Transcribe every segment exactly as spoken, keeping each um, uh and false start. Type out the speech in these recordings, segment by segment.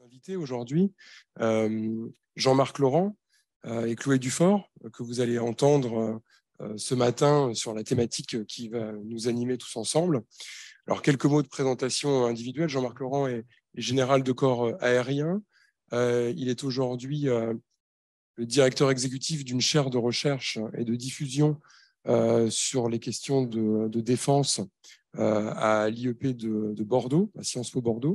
Invités aujourd'hui, euh, Jean-Marc Laurent euh, et Chloé Dufort, que vous allez entendre euh, ce matin sur la thématique qui va nous animer tous ensemble. Alors, quelques mots de présentation individuelle. Jean-Marc Laurent est, est général de corps aérien. Euh, il est aujourd'hui euh, le directeur exécutif d'une chaire de recherche et de diffusion euh, sur les questions de, de défense euh, à l'I E P de, de Bordeaux, à Sciences Po Bordeaux.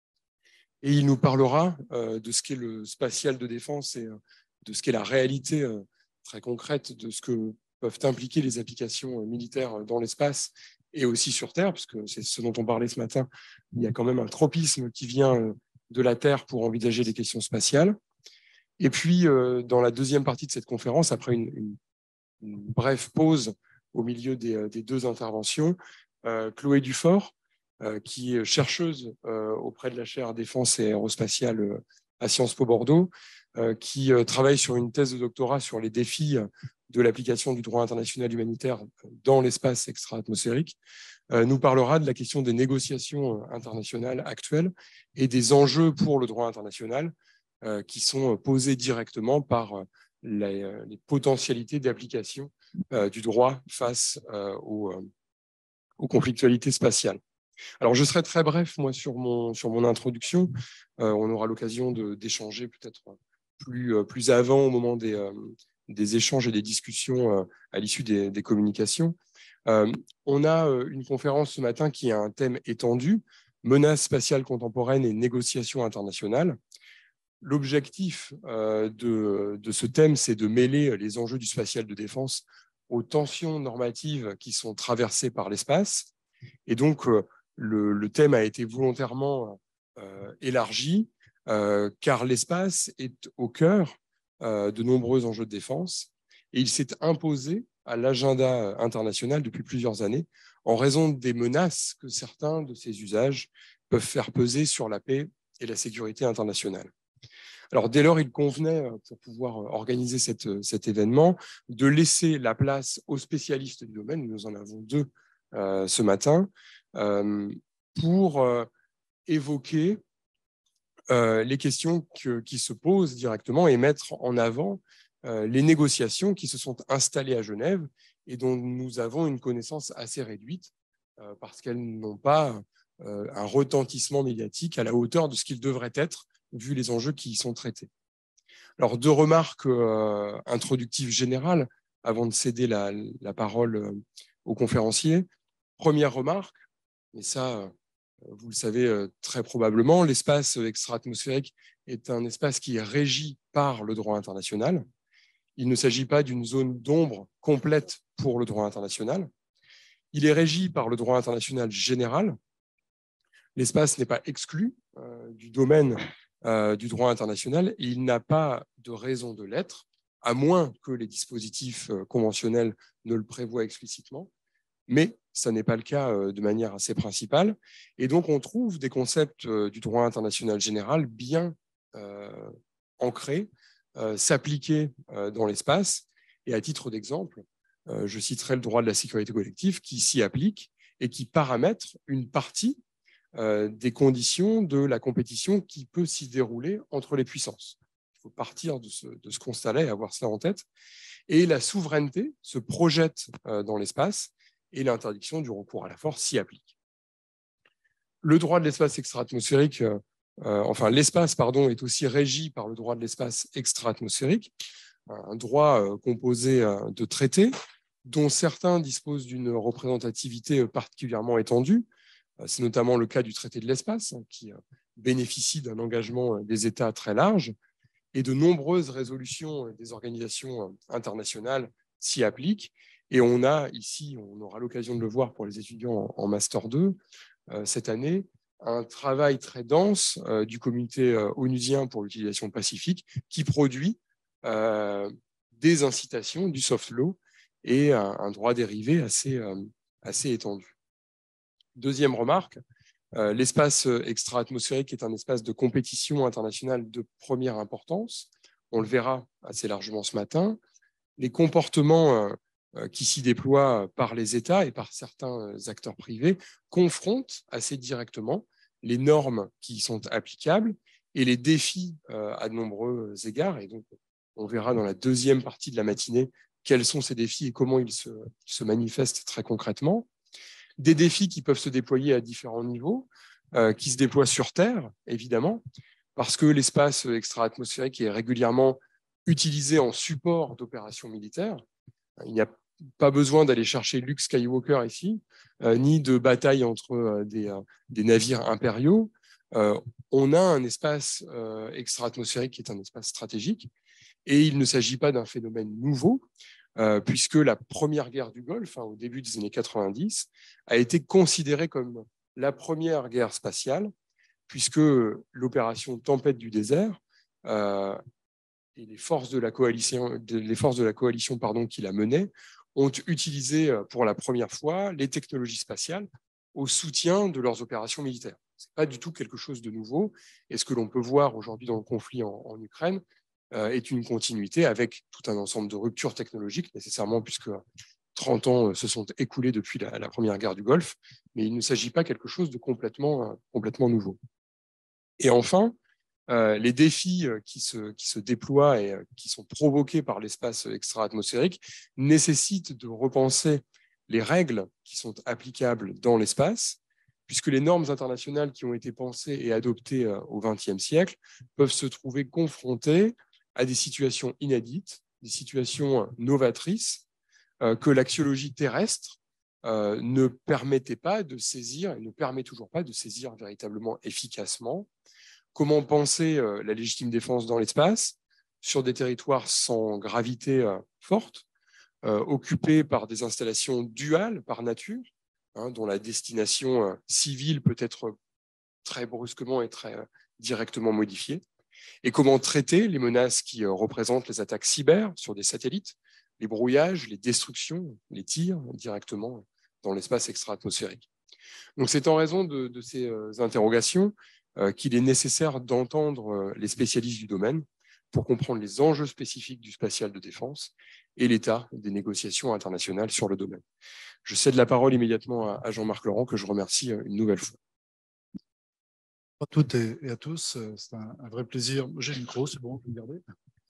Et il nous parlera euh, de ce qu'est le spatial de défense et euh, de ce qu'est la réalité euh, très concrète de ce que peuvent impliquer les applications euh, militaires dans l'espace et aussi sur Terre, puisque c'est ce dont on parlait ce matin. Il y a quand même un tropisme qui vient euh, de la Terre pour envisager les questions spatiales. Et puis, euh, dans la deuxième partie de cette conférence, après une, une, une brève pause au milieu des, des deux interventions, euh, Chloé Dufort, Euh, qui est chercheuse euh, auprès de la chaire Défense et Aérospatiale euh, à Sciences Po Bordeaux, euh, qui euh, travaille sur une thèse de doctorat sur les défis de l'application du droit international humanitaire dans l'espace extra-atmosphérique, euh, nous parlera de la question des négociations internationales actuelles et des enjeux pour le droit international euh, qui sont posés directement par euh, les, les potentialités d'application euh, du droit face euh, aux, euh, aux conflictualités spatiales. Alors, je serai très bref, moi, sur mon, sur mon introduction. Euh, on aura l'occasion d'échanger peut-être plus, euh, plus avant, au moment des, euh, des échanges et des discussions euh, à l'issue des, des communications. Euh, on a euh, une conférence ce matin qui a un thème étendu, menaces spatiales contemporaines et négociations internationales. L'objectif euh, de, de ce thème, c'est de mêler les enjeux du spatial de défense aux tensions normatives qui sont traversées par l'espace. Et donc, euh, Le, le thème a été volontairement euh, élargi euh, car l'espace est au cœur euh, de nombreux enjeux de défense et il s'est imposé à l'agenda international depuis plusieurs années en raison des menaces que certains de ces usages peuvent faire peser sur la paix et la sécurité internationale. Alors, dès lors, il convenait, pour pouvoir organiser cette, cet événement, de laisser la place aux spécialistes du domaine, nous en avons deux euh, ce matin, euh, pour euh, évoquer euh, les questions que, qui se posent directement et mettre en avant euh, les négociations qui se sont installées à Genève et dont nous avons une connaissance assez réduite euh, parce qu'elles n'ont pas euh, un retentissement médiatique à la hauteur de ce qu'il devrait être vu les enjeux qui y sont traités. Alors, deux remarques euh, introductives générales avant de céder la, la parole euh, aux conférenciers. Première remarque, mais ça, vous le savez très probablement, l'espace extra-atmosphérique est un espace qui est régi par le droit international. Il ne s'agit pas d'une zone d'ombre complète pour le droit international. Il est régi par le droit international général. L'espace n'est pas exclu euh, du domaine euh, du droit international et il n'a pas de raison de l'être, à moins que les dispositifs euh, conventionnels ne le prévoient explicitement. Mais ça n'est pas le cas de manière assez principale. Et donc, on trouve des concepts du droit international général bien euh, ancrés, euh, s'appliquer euh, dans l'espace. Et à titre d'exemple, euh, je citerai le droit de la sécurité collective qui s'y applique et qui paramètre une partie euh, des conditions de la compétition qui peut s'y dérouler entre les puissances. Il faut partir de ce, de ce constat-là et avoir cela en tête. Et la souveraineté se projette euh, dans l'espace et l'interdiction du recours à la force s'y applique. Le droit de l'espace extra-atmosphérique, euh, enfin l'espace, pardon, est aussi régi par le droit de l'espace extra-atmosphérique, un droit euh, composé euh, de traités dont certains disposent d'une représentativité particulièrement étendue. Euh, C'est notamment le cas du traité de l'espace, hein, qui euh, bénéficie d'un engagement des États très large, et de nombreuses résolutions des organisations internationales s'y appliquent. Et on a ici, on aura l'occasion de le voir pour les étudiants en Master deux, euh, cette année, un travail très dense euh, du comité euh, onusien pour l'utilisation pacifique qui produit euh, des incitations, du soft law et un, un droit dérivé assez, euh, assez étendu. Deuxième remarque, euh, l'espace extra-atmosphérique est un espace de compétition internationale de première importance. On le verra assez largement ce matin. Les comportements euh, qui s'y déploient par les États et par certains acteurs privés confrontent assez directement les normes qui y sont applicables et les défis euh, à de nombreux égards. Et donc, on verra dans la deuxième partie de la matinée quels sont ces défis et comment ils se, ils se manifestent très concrètement. Des défis qui peuvent se déployer à différents niveaux, euh, qui se déploient sur Terre, évidemment, parce que l'espace extra-atmosphérique est régulièrement utilisé en support d'opérations militaires. Il n'y a pas besoin d'aller chercher Luke Skywalker ici, euh, ni de bataille entre euh, des, euh, des navires impériaux. Euh, on a un espace euh, extra-atmosphérique qui est un espace stratégique, et il ne s'agit pas d'un phénomène nouveau, euh, puisque la première guerre du Golfe, hein, au début des années quatre-vingt-dix, a été considérée comme la première guerre spatiale, puisque l'opération Tempête du désert euh, et les forces de la coalition, les forces de la coalition pardon, qui la menaient ont utilisé pour la première fois les technologies spatiales au soutien de leurs opérations militaires. Ce n'est pas du tout quelque chose de nouveau. Et ce que l'on peut voir aujourd'hui dans le conflit en, en Ukraine euh, est une continuité avec tout un ensemble de ruptures technologiques, nécessairement, puisque trente ans se sont écoulés depuis la, la première guerre du Golfe, mais il ne s'agit pas de quelque chose de complètement, euh, complètement nouveau. Et enfin, euh, les défis qui se, qui se déploient et qui sont provoqués par l'espace extra-atmosphérique nécessitent de repenser les règles qui sont applicables dans l'espace, puisque les normes internationales qui ont été pensées et adoptées au vingtième siècle peuvent se trouver confrontées à des situations inédites, des situations novatrices euh, que l'axiologie terrestre euh, ne permettait pas de saisir et ne permet toujours pas de saisir véritablement efficacement. Comment penser euh, la légitime défense dans l'espace, sur des territoires sans gravité euh, forte, euh, occupés par des installations duales par nature, hein, dont la destination euh, civile peut être très brusquement et très euh, directement modifiée, et comment traiter les menaces qui euh, représentent les attaques cyber sur des satellites, les brouillages, les destructions, les tirs directement dans l'espace extra-atmosphérique. Donc c'est en raison de, de ces euh, interrogations euh, qu'il est nécessaire d'entendre euh, les spécialistes du domaine pour comprendre les enjeux spécifiques du spatial de défense et l'état des négociations internationales sur le domaine. Je cède la parole immédiatement à, à Jean-Marc Laurent, que je remercie euh, une nouvelle fois. Bonjour à toutes et, et à tous, c'est un, un vrai plaisir. J'ai le micro, c'est bon, vous me gardez.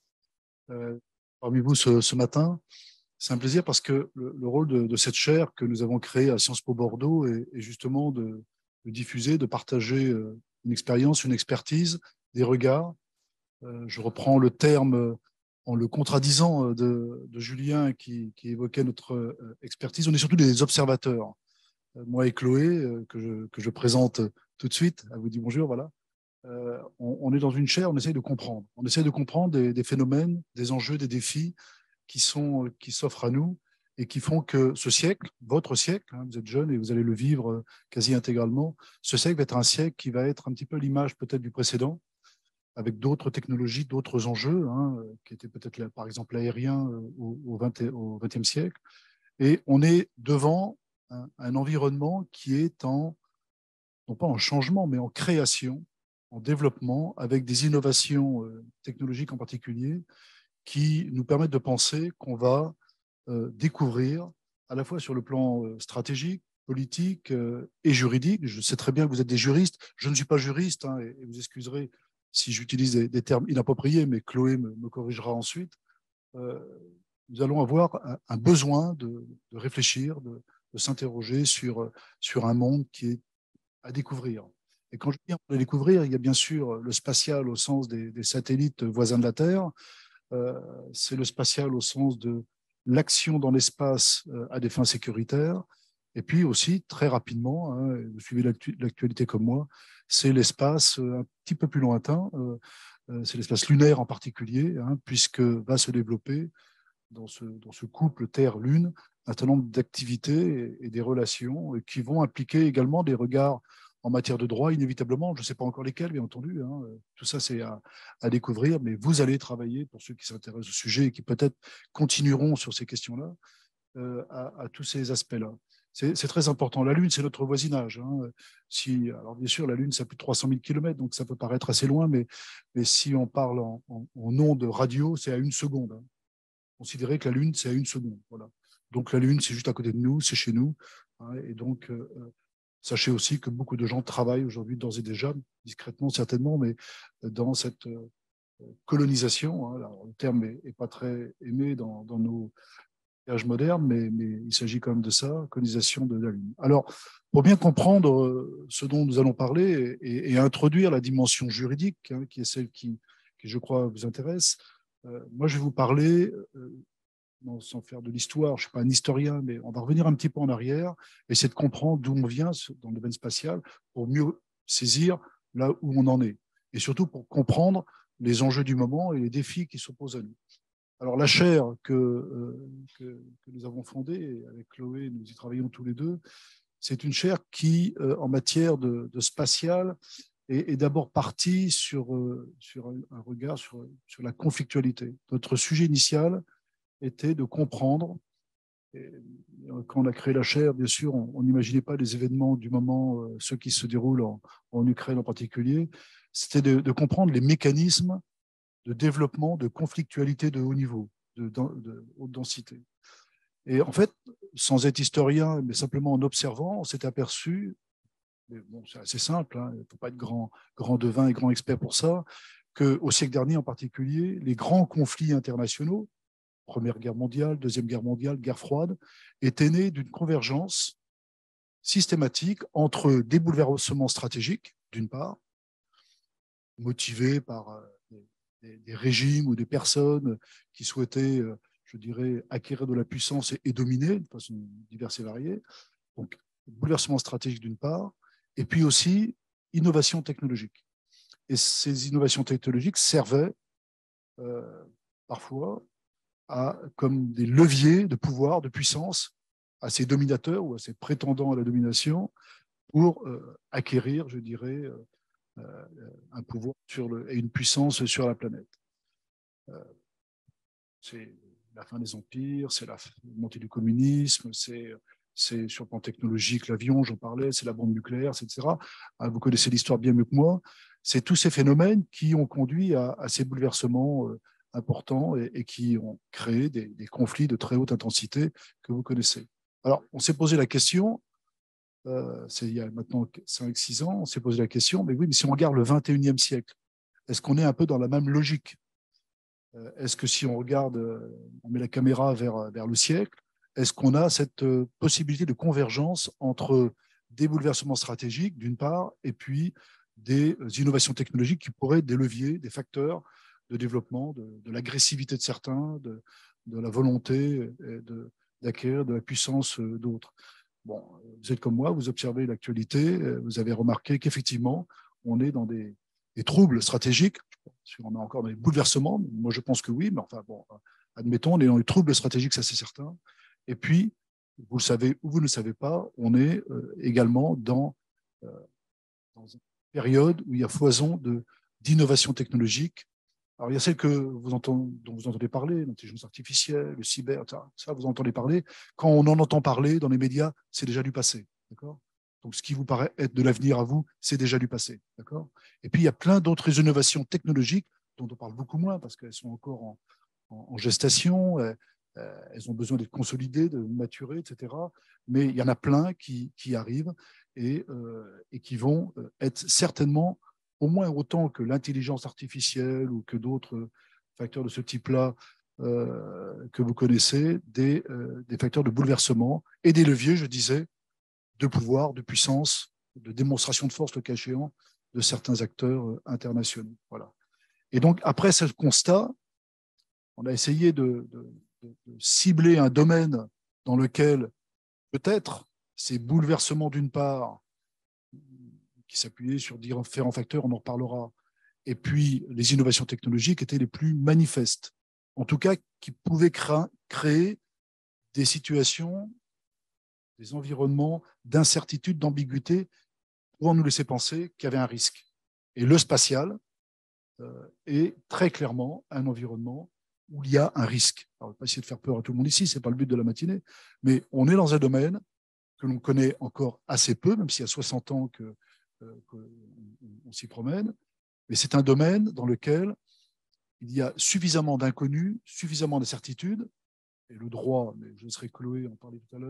Euh, parmi vous ce, ce matin, c'est un plaisir parce que le, le rôle de, de cette chaire que nous avons créée à Sciences Po Bordeaux est, est justement de, de diffuser, de partager une expérience, une expertise, des regards. Euh, je reprends le terme en le contradisant de, de Julien qui, qui évoquait notre expertise. On est surtout des observateurs. Moi et Chloé, que je, que je présente tout de suite, elle vous dit bonjour, voilà. Euh, on, on est dans une chaire, on essaye de comprendre. On essaye de comprendre des, des phénomènes, des enjeux, des défis qui sont, qui s'offrent à nous et qui font que ce siècle, votre siècle, hein, vous êtes jeune et vous allez le vivre quasi intégralement, ce siècle va être un siècle qui va être un petit peu l'image peut-être du précédent, avec d'autres technologies, d'autres enjeux, hein, qui étaient peut-être par exemple l'aérien au, au, au vingtième siècle. Et on est devant un, un environnement qui est en, non pas en changement, mais en création, en développement, avec des innovations euh, technologiques en particulier, qui nous permettent de penser qu'on va euh, découvrir, à la fois sur le plan euh, stratégique, politique euh, et juridique. Je sais très bien que vous êtes des juristes. Je ne suis pas juriste, hein, et, et vous excuserez si j'utilise des, des termes inappropriés, mais Chloé me, me corrigera ensuite. Euh, nous allons avoir un, un besoin de, de réfléchir, de, de s'interroger sur, sur un monde qui est à découvrir. Et quand je dis à découvrir, il y a bien sûr le spatial au sens des, des satellites voisins de la Terre, euh, c'est le spatial au sens de l'action dans l'espace euh, à des fins sécuritaires, et puis aussi, très rapidement, hein, vous suivez l'actualité comme moi, c'est l'espace euh, un petit peu plus lointain, euh, euh, c'est l'espace lunaire en particulier, hein, puisque va se développer dans ce, dans ce couple Terre-Lune un certain nombre d'activités et, et des relations qui vont impliquer également des regards en matière de droit, inévitablement. Je ne sais pas encore lesquels, bien entendu. Hein. Tout ça, c'est à, à découvrir, mais vous allez travailler, pour ceux qui s'intéressent au sujet et qui peut-être continueront sur ces questions-là, euh, à, à tous ces aspects-là. C'est très important. La Lune, c'est notre voisinage. Hein. Si, alors bien sûr, la Lune, c'est à plus de trois cent mille kilomètres, donc ça peut paraître assez loin, mais, mais si on parle en, en, en ondes radio, c'est à une seconde. Hein. Considérer que la Lune, c'est à une seconde. Voilà. Donc la Lune, c'est juste à côté de nous, c'est chez nous. Hein, et donc, euh, Sachez aussi que beaucoup de gens travaillent aujourd'hui d'ores et déjà, discrètement certainement, mais dans cette colonisation. Hein, alors, le terme n'est pas très aimé dans, dans nos langages modernes, mais, mais il s'agit quand même de ça, colonisation de la Lune. Alors, pour bien comprendre ce dont nous allons parler et, et introduire la dimension juridique, hein, qui est celle qui, qui, je crois, vous intéresse, euh, moi, je vais vous parler, euh, non, sans faire de l'histoire, je ne suis pas un historien, mais on va revenir un petit peu en arrière, essayer de comprendre d'où on vient dans le domaine spatial pour mieux saisir là où on en est, et surtout pour comprendre les enjeux du moment et les défis qui s'opposent à nous. Alors, la chaire que, euh, que, que nous avons fondée, et avec Chloé, nous y travaillons tous les deux, c'est une chaire qui, euh, en matière de, de spatial, est, est d'abord partie sur, euh, sur un regard sur, sur la conflictualité. Notre sujet initial était de comprendre, et quand on a créé la chaire, bien sûr, on n'imaginait pas les événements du moment, euh, ceux qui se déroulent en, en Ukraine en particulier, c'était de, de comprendre les mécanismes de développement de conflictualité de haut niveau, de, de, de haute densité. Et en fait, sans être historien, mais simplement en observant, on s'est aperçu, mais bon, c'est assez simple, hein, il ne faut pas être grand, grand devin et grand expert pour ça, qu'au siècle dernier en particulier, les grands conflits internationaux, Première Guerre mondiale, Deuxième Guerre mondiale, Guerre froide, étaient nés d'une convergence systématique entre des bouleversements stratégiques, d'une part, motivés par des, des régimes ou des personnes qui souhaitaient, je dirais, acquérir de la puissance et, et dominer de façon diverse et variée. Donc, bouleversement stratégique d'une part, et puis aussi innovation technologique. Et ces innovations technologiques servaient euh, parfois à, comme des leviers de pouvoir, de puissance à ces dominateurs ou à ces prétendants à la domination pour euh, acquérir, je dirais, euh, un pouvoir sur le, et une puissance sur la planète. Euh, c'est la fin des empires, c'est la montée du communisme, c'est c'est sur le plan technologique, l'avion, j'en parlais, c'est la bombe nucléaire, et cetera. Vous connaissez l'histoire bien mieux que moi. C'est tous ces phénomènes qui ont conduit à, à ces bouleversements euh, importants et, et qui ont créé des, des conflits de très haute intensité que vous connaissez. Alors, on s'est posé la question, euh, c'est il y a maintenant cinq six ans, on s'est posé la question, mais oui, mais si on regarde le vingt et unième siècle, est-ce qu'on est un peu dans la même logique? Est-ce que si on regarde, on met la caméra vers, vers le siècle, est-ce qu'on a cette possibilité de convergence entre des bouleversements stratégiques, d'une part, et puis des innovations technologiques qui pourraient être des leviers, des facteurs de développement, de, de l'agressivité de certains, de, de la volonté d'acquérir de, de la puissance d'autres. Bon, vous êtes comme moi, vous observez l'actualité, vous avez remarqué qu'effectivement, on est dans des, des troubles stratégiques. On a encore des bouleversements, moi je pense que oui, mais enfin bon, admettons, on est dans les troubles stratégiques, ça c'est certain. Et puis, vous le savez ou vous ne le savez pas, on est euh, également dans, euh, dans une période où il y a foison d'innovation technologique. Alors il y a celle que vous entendez, dont vous entendez parler, l'intelligence artificielle, le cyber, ça, ça vous entendez parler. Quand on en entend parler dans les médias, c'est déjà du passé, d'accord ? Donc, ce qui vous paraît être de l'avenir à vous, c'est déjà du passé. D'accord ? Et puis, il y a plein d'autres innovations technologiques dont on parle beaucoup moins parce qu'elles sont encore en, en, en gestation, euh, elles ont besoin d'être consolidées, de maturer, et cetera. Mais il y en a plein qui, qui arrivent et, euh, et qui vont être certainement, au moins autant que l'intelligence artificielle ou que d'autres facteurs de ce type-là euh, que vous connaissez, des, euh, des facteurs de bouleversement et des leviers, je disais, de pouvoir, de puissance, de démonstration de force, le cas échéant, de certains acteurs internationaux. Voilà. Et donc, après ce constat, on a essayé de, de, de cibler un domaine dans lequel, peut-être, ces bouleversements, d'une part, qui s'appuyaient sur différents facteurs, on en reparlera, et puis les innovations technologiques étaient les plus manifestes. En tout cas, qui pouvaient créer des situations, des environnements d'incertitude, d'ambiguïté, pouvant nous laisser penser qu'il y avait un risque. Et le spatial euh, est très clairement un environnement où il y a un risque. Alors, on ne va pas essayer de faire peur à tout le monde ici, ce n'est pas le but de la matinée, mais on est dans un domaine que l'on connaît encore assez peu, même s'il y a soixante ans que, euh, qu'on s'y promène, mais c'est un domaine dans lequel il y a suffisamment d'inconnus, suffisamment d'incertitudes, et le droit, mais je laisserai Chloé en parler tout à l'heure,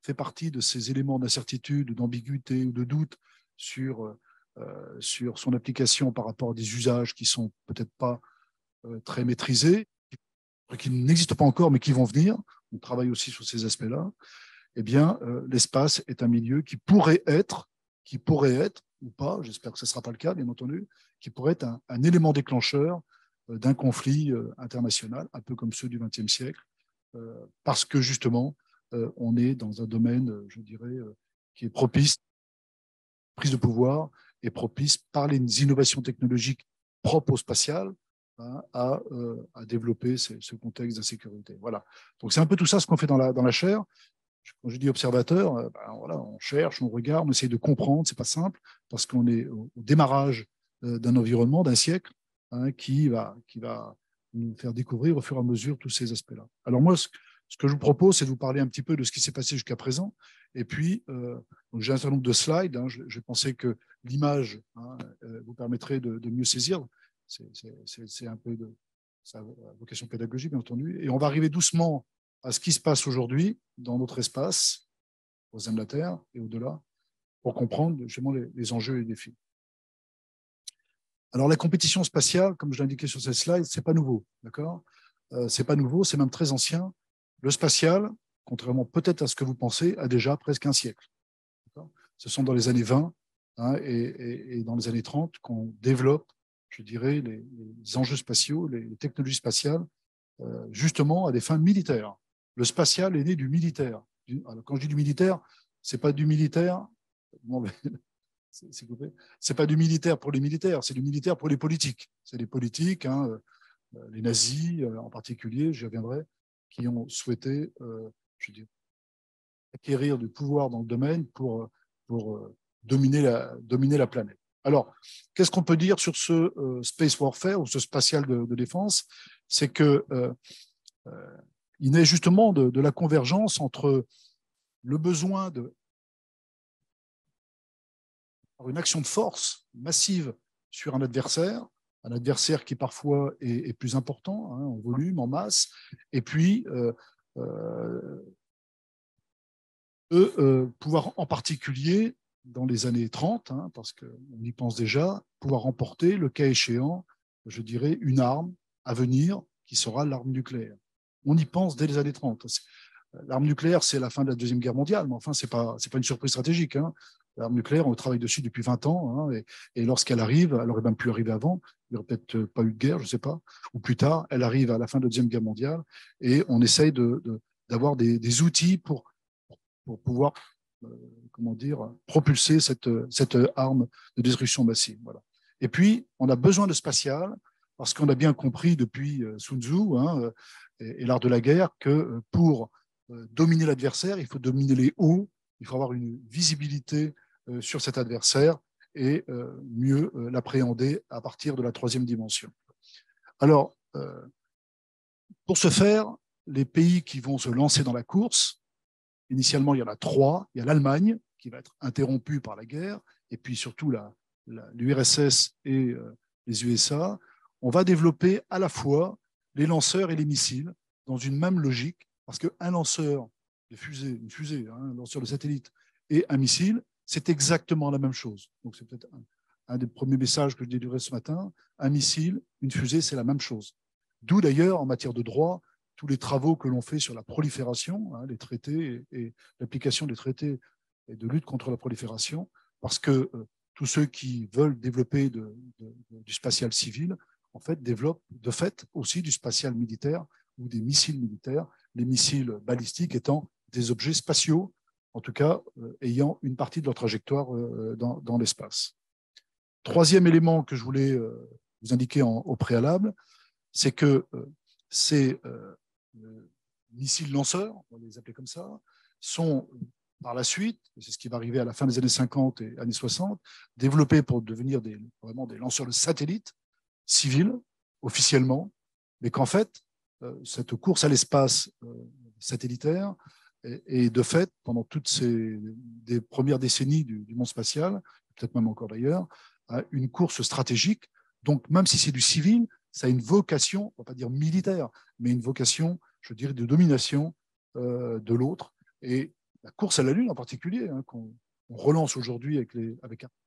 fait partie de ces éléments d'incertitude, d'ambiguïté ou de doute sur, euh, sur son application par rapport à des usages qui ne sont peut-être pas euh, très maîtrisés, qui n'existent pas encore mais qui vont venir. On travaille aussi sur ces aspects-là. Eh bien, euh, l'espace est un milieu qui pourrait être, qui pourrait être, ou pas, j'espère que ce ne sera pas le cas, bien entendu, qui pourrait être un, un élément déclencheur euh, d'un conflit euh, international, un peu comme ceux du vingtième siècle, euh, parce que justement, euh, on est dans un domaine, euh, je dirais, euh, qui est propice, prise de pouvoir, et propice par les innovations technologiques propres au spatial, hein, à, euh, à développer ce, ce contexte d'insécurité. Voilà. Donc c'est un peu tout ça ce qu'on fait dans la, dans la chaire. Quand je dis observateur, ben voilà, on cherche, on regarde, on essaie de comprendre. C'est pas simple parce qu'on est au démarrage d'un environnement, d'un siècle, hein, qui va, qui va nous faire découvrir au fur et à mesure tous ces aspects-là. Alors moi, ce, ce que je vous propose, c'est de vous parler un petit peu de ce qui s'est passé jusqu'à présent. Et puis, euh, j'ai un certain nombre de slides. Hein, J'ai pensé que l'image, hein, vous permettrait de, de mieux saisir. C'est un peu de sa vocation pédagogique, bien entendu. Et on va arriver doucement à ce qui se passe aujourd'hui dans notre espace, au sein de la Terre et au-delà, pour comprendre justement les, les enjeux et les défis. Alors la compétition spatiale, comme je l'ai indiqué sur cette slide, c'est pas nouveau, d'accord euh, C'est pas nouveau, c'est même très ancien. Le spatial, contrairement peut-être à ce que vous pensez, a déjà presque un siècle. Ce sont dans les années vingt hein, et, et, et dans les années trente qu'on développe, je dirais, les, les enjeux spatiaux, les, les technologies spatiales, euh, justement à des fins militaires. Le spatial est né du militaire. Alors, quand je dis du militaire, c'est pas du militaire. C'est pas du militaire pour les militaires, c'est du militaire pour les politiques. C'est les politiques, hein, les nazis en particulier, j'y reviendrai, qui ont souhaité euh, je dis, acquérir du pouvoir dans le domaine pour, pour euh, dominer, la, dominer la planète. Alors, qu'est-ce qu'on peut dire sur ce euh, space warfare ou ce spatial de, de défense? C'est que euh, euh, il naît justement de, de la convergence entre le besoin de une action de force massive sur un adversaire, un adversaire qui parfois est, est plus important hein, en volume, en masse, et puis euh, euh, eux, euh, pouvoir en particulier, dans les années trente, hein, parce qu'on y pense déjà, pouvoir remporter, le cas échéant, je dirais, une arme à venir qui sera l'arme nucléaire. On y pense dès les années trente. L'arme nucléaire, c'est la fin de la Deuxième Guerre mondiale, mais enfin, ce n'est pas, c'est pas une surprise stratégique. Hein. L'arme nucléaire, on travaille dessus depuis vingt ans, hein, et, et lorsqu'elle arrive, elle aurait même pu arriver avant, il n'y aurait peut-être pas eu de guerre, je ne sais pas, ou plus tard, elle arrive à la fin de la Deuxième Guerre mondiale, et on essaye de, de, d'avoir des, des outils pour, pour pouvoir euh, comment dire, propulser cette, cette arme de destruction massive. Voilà. Et puis, on a besoin de spatial, parce qu'on a bien compris depuis euh, Sun Tzu hein, et, et l'art de la guerre que pour dominer l'adversaire, il faut dominer les hauts, il faut avoir une visibilité euh, sur cet adversaire et euh, mieux euh, l'appréhender à partir de la troisième dimension. Alors, euh, pour ce faire, les pays qui vont se lancer dans la course, initialement il y en a trois, il y a l'Allemagne qui va être interrompue par la guerre, et puis surtout l'U R S S et euh, les U S A. On va développer à la fois les lanceurs et les missiles dans une même logique, parce qu'un lanceur de fusée, une fusée, hein, un lanceur de satellite et un missile, c'est exactement la même chose. Donc, c'est peut-être un, un des premiers messages que je déduirai ce matin. Un missile, une fusée, c'est la même chose. D'où d'ailleurs, en matière de droit, tous les travaux que l'on fait sur la prolifération, hein, les traités et, et l'application des traités et de lutte contre la prolifération, parce que euh, tous ceux qui veulent développer de, de, de, du spatial civil, en fait, développent de fait aussi du spatial militaire ou des missiles militaires, les missiles balistiques étant des objets spatiaux, en tout cas euh, ayant une partie de leur trajectoire euh, dans, dans l'espace. Troisième élément que je voulais euh, vous indiquer en, au préalable, c'est que euh, ces euh, missiles lanceurs, on va les appeler comme ça, sont par la suite, et c'est ce qui va arriver à la fin des années cinquante et années soixante, développés pour devenir des, vraiment des lanceurs de satellites civils, officiellement, mais qu'en fait, cette course à l'espace satellitaire est de fait, pendant toutes ces des premières décennies du, du monde spatial, peut-être même encore d'ailleurs, une course stratégique. Donc, même si c'est du civil, ça a une vocation, on ne va pas dire militaire, mais une vocation, je dirais, de domination euh, de l'autre. Et la course à la Lune en particulier, hein, qu'on on relance aujourd'hui avec les avec un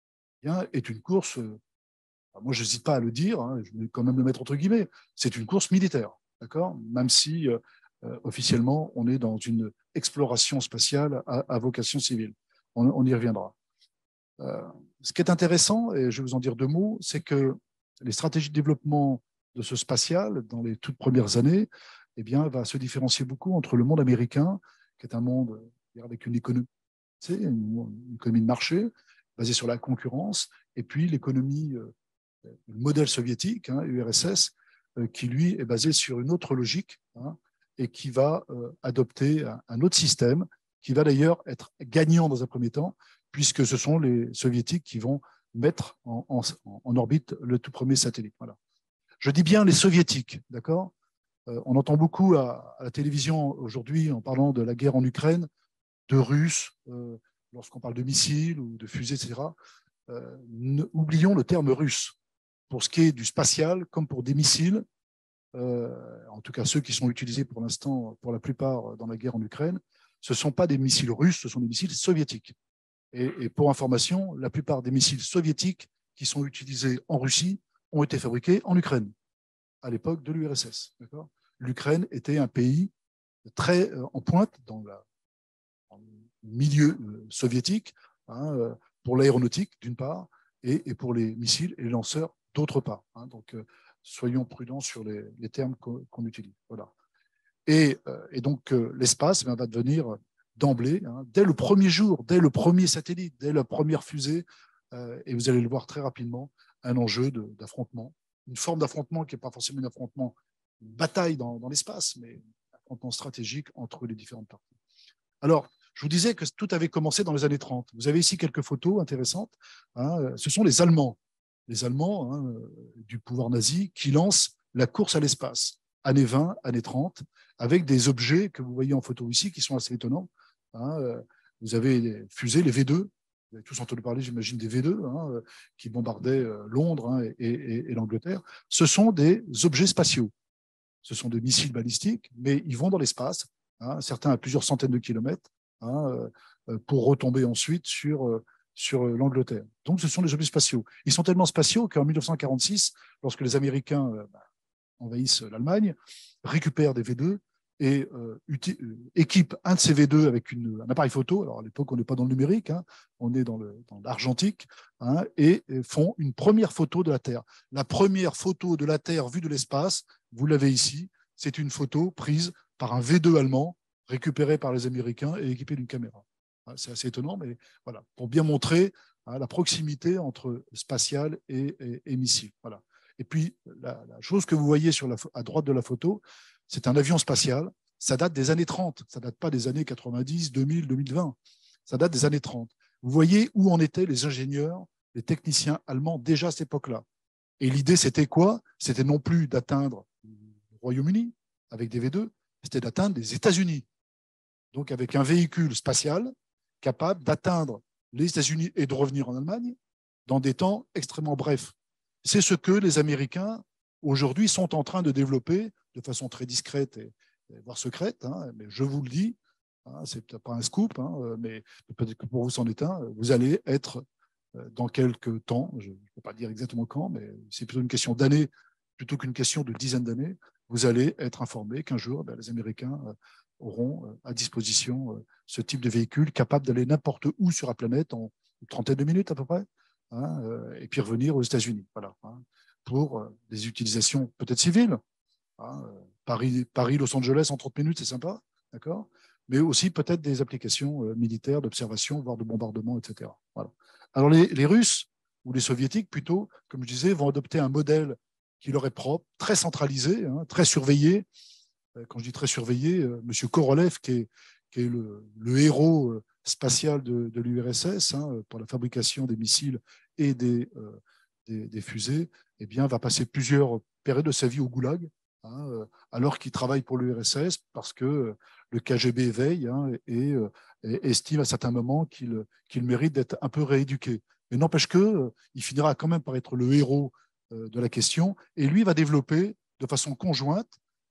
est une course, euh, moi je n'hésite pas à le dire, hein, je vais quand même le mettre entre guillemets, c'est une course militaire, d'accord, même si euh, euh, officiellement on est dans une exploration spatiale à, à vocation civile. On, on y reviendra. Euh, ce qui est intéressant, et je vais vous en dire deux mots, c'est que les stratégies de développement de ce spatial dans les toutes premières années, eh bien, va se différencier beaucoup entre le monde américain, qui est un monde avec une économie, une, une économie de marché basée sur la concurrence, et puis l'économie, euh, le modèle soviétique, hein, U R S S, euh, qui lui est basé sur une autre logique, hein, et qui va euh, adopter un, un autre système, qui va d'ailleurs être gagnant dans un premier temps, puisque ce sont les soviétiques qui vont mettre en, en, en orbite le tout premier satellite. Voilà. Je dis bien les soviétiques, d'accord. euh, On entend beaucoup à, à la télévision aujourd'hui, en parlant de la guerre en Ukraine, de Russes, euh, lorsqu'on parle de missiles ou de fusées, et cetera. Euh, ne, oublions le terme russe. Pour ce qui est du spatial, comme pour des missiles, euh, en tout cas ceux qui sont utilisés pour l'instant, pour la plupart, dans la guerre en Ukraine, ce ne sont pas des missiles russes, ce sont des missiles soviétiques. Et, et pour information, la plupart des missiles soviétiques qui sont utilisés en Russie ont été fabriqués en Ukraine, à l'époque de l'U R S S. L'Ukraine était un pays très euh, en pointe dans, la, dans le milieu euh, soviétique, hein, euh, pour l'aéronautique d'une part, et, et pour les missiles et les lanceurs d'autre part. Hein. Donc, euh, soyons prudents sur les, les termes qu'on qu'on utilise. Voilà. Et, euh, et donc, euh, l'espace eh va devenir d'emblée, hein, dès le premier jour, dès le premier satellite, dès la première fusée, euh, et vous allez le voir très rapidement, un enjeu d'affrontement, une forme d'affrontement qui n'est pas forcément un affrontement, une bataille dans, dans l'espace, mais un affrontement stratégique entre les différentes parties. Alors, je vous disais que tout avait commencé dans les années trente. Vous avez ici quelques photos intéressantes. Hein, ce sont les Allemands, les Allemands hein, du pouvoir nazi qui lancent la course à l'espace, années vingt, années trente, avec des objets que vous voyez en photo ici qui sont assez étonnants. Hein, vous avez les fusées, les V deux, vous avez tous entendu parler, j'imagine, des V deux, hein, qui bombardaient Londres hein, et, et, et l'Angleterre. Ce sont des objets spatiaux. Ce sont des missiles balistiques, mais ils vont dans l'espace, hein, certains à plusieurs centaines de kilomètres, hein, pour retomber ensuite sur, sur l'Angleterre. Donc, ce sont des objets spatiaux. Ils sont tellement spatiaux qu'en mille neuf cent quarante-six, lorsque les Américains euh, bah, envahissent l'Allemagne, récupèrent des V deux et euh, équipent un de ces V deux avec une, un appareil photo. Alors, à l'époque, on n'est pas dans le numérique, hein, on est dans l'argentique, hein, et, et font une première photo de la Terre. La première photo de la Terre vue de l'espace, vous l'avez ici, c'est une photo prise par un V deux allemand, récupéré par les Américains et équipé d'une caméra. C'est assez étonnant, mais voilà, pour bien montrer hein, la proximité entre spatial et, et, et missile. Voilà. Et puis, la, la chose que vous voyez sur la, à droite de la photo, c'est un avion spatial. Ça date des années trente. Ça ne date pas des années quatre-vingt-dix, deux mille, deux mille vingt. Ça date des années trente. Vous voyez où en étaient les ingénieurs, les techniciens allemands déjà à cette époque-là. Et l'idée, c'était quoi? C'était non plus d'atteindre le Royaume-Uni avec des V deux, c'était d'atteindre les États-Unis. Donc, avec un véhicule spatial capable d'atteindre les États-Unis et de revenir en Allemagne dans des temps extrêmement brefs. C'est ce que les Américains, aujourd'hui, sont en train de développer de façon très discrète et, et voire secrète, hein, mais je vous le dis, hein, c'est peut-être pas un scoop, hein, mais peut-être que pour vous, c'en est un, vous allez être, dans quelques temps, je ne peux pas dire exactement quand, mais c'est plutôt une question d'années, plutôt qu'une question de dizaines d'années, vous allez être informé qu'un jour, ben, les Américains auront à disposition ce type de véhicule capable d'aller n'importe où sur la planète en une trentaine de minutes à peu près, hein, et puis revenir aux États-Unis. Voilà, hein, pour des utilisations peut-être civiles. Hein, Paris, Paris, Los Angeles en trente minutes, c'est sympa, d'accord, mais aussi peut-être des applications militaires, d'observation, voire de bombardement, et cetera. Voilà. Alors les, les Russes, ou les Soviétiques plutôt, comme je disais, vont adopter un modèle qui leur est propre, très centralisé, hein, très surveillé. Quand je dis très surveillé, euh, M. Korolev, qui est, qui est le, le héros euh, spatial de, de l'U R S S hein, pour la fabrication des missiles et des, euh, des, des fusées, eh bien, va passer plusieurs périodes de sa vie au goulag, hein, euh, alors qu'il travaille pour l'U R S S, parce que euh, le K G B veille hein, et, euh, et estime à certains moments qu'il qu'il mérite d'être un peu rééduqué. Mais n'empêche qu'il euh, finira quand même par être le héros euh, de la question, et lui va développer de façon conjointe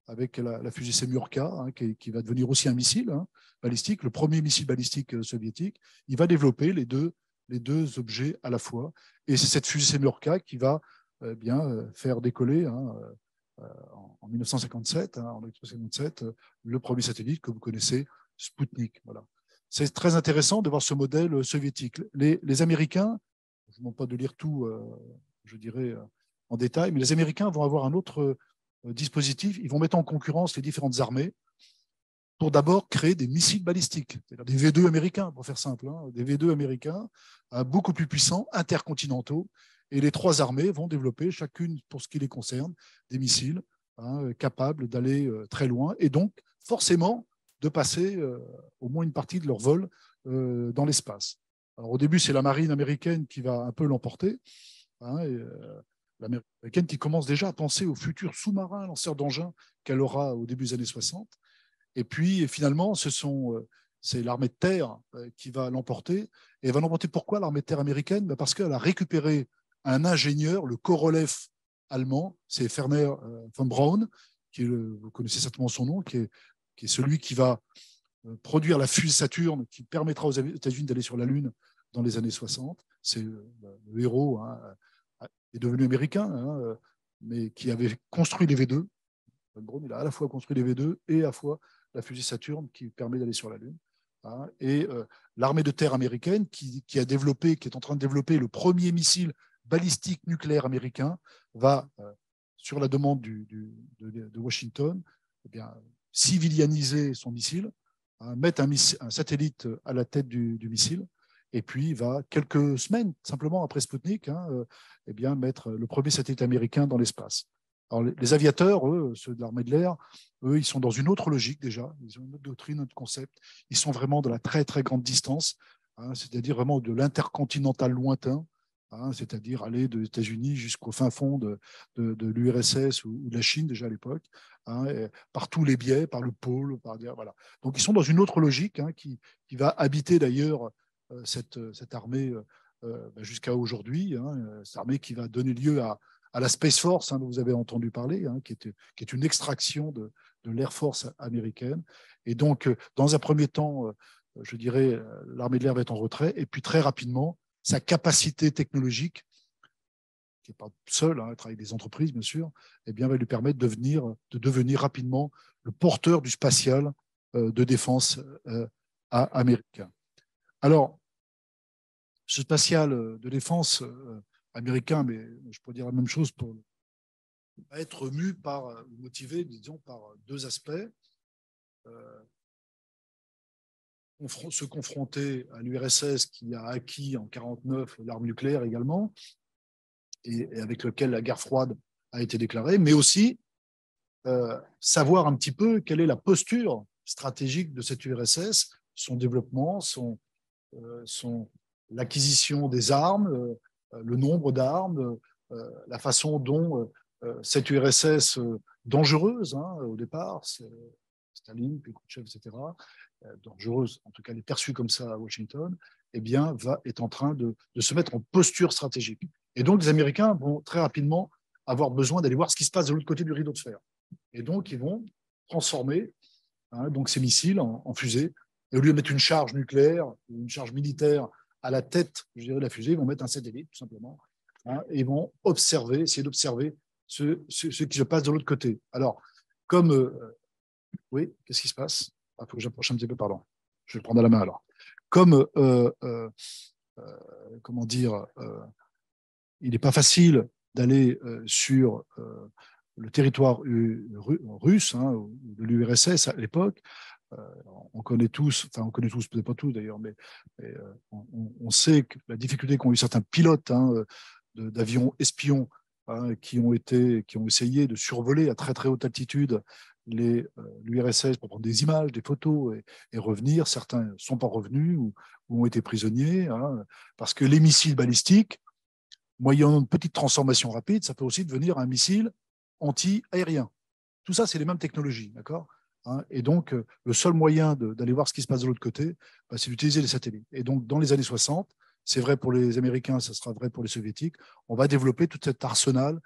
avec la, la fusée Semurka, hein, qui, qui va devenir aussi un missile hein, balistique, le premier missile balistique euh, soviétique. Il va développer les deux, les deux objets à la fois. Et c'est cette fusée Semurka qui va euh, bien, euh, faire décoller hein, euh, en, en mille neuf cent cinquante-sept, hein, en mille neuf cent cinquante-sept euh, le premier satellite que vous connaissez, Sputnik. Voilà. C'est très intéressant de voir ce modèle soviétique. Les, les Américains, je ne vous demande pas de lire tout, euh, je dirais, euh, en détail, mais les Américains vont avoir un autre euh, dispositif. Ils vont mettre en concurrence les différentes armées pour d'abord créer des missiles balistiques, c'est-à-dire des V deux américains, pour faire simple, hein, des V deux américains hein, beaucoup plus puissants, intercontinentaux. Et les trois armées vont développer, chacune pour ce qui les concerne, des missiles hein, capables d'aller euh, très loin et donc forcément de passer euh, au moins une partie de leur vol euh, dans l'espace. Alors, au début, c'est la marine américaine qui va un peu l'emporter. Hein, et, euh, l'américaine qui commence déjà à penser aux futurs sous-marins lanceurs d'engins qu'elle aura au début des années soixante. Et puis, finalement, ce sont, euh, c'est l'armée de terre euh, qui va l'emporter. Et elle va l'emporter pourquoi, l'armée de terre américaine? Ben parce qu'elle a récupéré un ingénieur, le Korolev allemand, c'est Werner euh, von Braun, qui est le, vous connaissez certainement son nom, qui est qui est celui qui va produire la fusée Saturne qui permettra aux États-Unis d'aller sur la Lune dans les années soixante. C'est le, le héros, hein, est devenu américain, hein, mais qui avait construit les V deux. Von Braun, il a à la fois construit les V deux et à la fois la fusée Saturne qui permet d'aller sur la Lune. Hein, et euh, l'armée de terre américaine qui, qui a développé, qui est en train de développer le premier missile balistique nucléaire américain, va, euh, sur la demande du, du, de, de Washington, eh bien, civilianiser son missile, hein, mettre un, miss, un satellite à la tête du, du missile, et puis va, quelques semaines simplement après Sputnik, hein, euh, eh bien, mettre le premier satellite américain dans l'espace. Alors, les, les aviateurs, eux, ceux de l'armée de l'air, eux, ils sont dans une autre logique déjà, ils ont une autre doctrine, un autre concept, ils sont vraiment de la très très grande distance, hein, c'est-à-dire vraiment de l'intercontinental lointain, hein, c'est-à-dire aller des États-Unis jusqu'au fin fond de, de, de l'U R S S ou, ou de la Chine déjà à l'époque, hein, par tous les biais, par le pôle, par voilà. Donc ils sont dans une autre logique hein, qui, qui va habiter d'ailleurs euh, cette, cette armée euh, bah, jusqu'à aujourd'hui, hein, cette armée qui va donner lieu à, à la Space Force, hein, dont vous avez entendu parler, hein, qui, est, qui est une extraction de, de l'Air Force américaine. Et donc, dans un premier temps, je dirais, l'armée de l'air va être en retrait, et puis très rapidement, sa capacité technologique, qui n'est pas seule, hein, elle travaille avec des entreprises, bien sûr, eh bien, va lui permettre de devenir, de devenir rapidement le porteur du spatial euh, de défense euh, américain. Alors, ce spatial de défense euh, américain, mais je pourrais dire la même chose pour va être mu par, motivé, disons, par deux aspects. Euh, se confronter à l'U R S S qui a acquis en mille neuf cent quarante-neuf l'arme nucléaire également, et, et avec lequel la guerre froide a été déclarée, mais aussi euh, savoir un petit peu quelle est la posture stratégique de cette U R S S, son développement, son, euh, son, l'acquisition des armes, euh, le nombre d'armes, euh, la façon dont euh, cette U R S S euh, dangereuse hein, au départ, c'est Staline, puis Khrouchtchev, et cetera, euh, dangereuse, en tout cas elle est perçue comme ça à Washington, eh bien, va, est en train de, de se mettre en posture stratégique. Et donc, les Américains vont très rapidement avoir besoin d'aller voir ce qui se passe de l'autre côté du rideau de fer. Et donc, ils vont transformer hein, donc ces missiles en, en fusées. Et au lieu de mettre une charge nucléaire ou une charge militaire à la tête, je dirais, de la fusée, ils vont mettre un satellite, tout simplement, hein, et ils vont observer, essayer d'observer ce, ce, ce qui se passe de l'autre côté. Alors, comme... Euh, oui, qu'est-ce qui se passe? Il ah, faut que j'approche un petit peu, pardon. Je vais le prendre à la main, alors. Comme... Euh, euh, euh, comment dire... Euh, il n'est pas facile d'aller euh, sur euh, le territoire russe, hein, de l'U R S S à l'époque. Euh, on connaît tous, enfin on connaît tous, peut-être pas tous d'ailleurs, mais, mais euh, on, on sait que la difficulté qu'ont eu certains pilotes hein, d'avions espions hein, qui ont été, qui ont essayé de survoler à très très haute altitude les euh, l'U R S S pour prendre des images, des photos et, et revenir. Certains ne sont pas revenus ou, ou ont été prisonniers hein, parce que les missiles balistiques, moyennant une petite transformation rapide, ça peut aussi devenir un missile anti-aérien. Tout ça, c'est les mêmes technologies, d'accord hein. Et donc, euh, le seul moyen d'aller voir ce qui se passe de l'autre côté, bah, c'est d'utiliser les satellites. Et donc, dans les années soixante, c'est vrai pour les Américains, ça sera vrai pour les Soviétiques, on va développer tout cet arsenal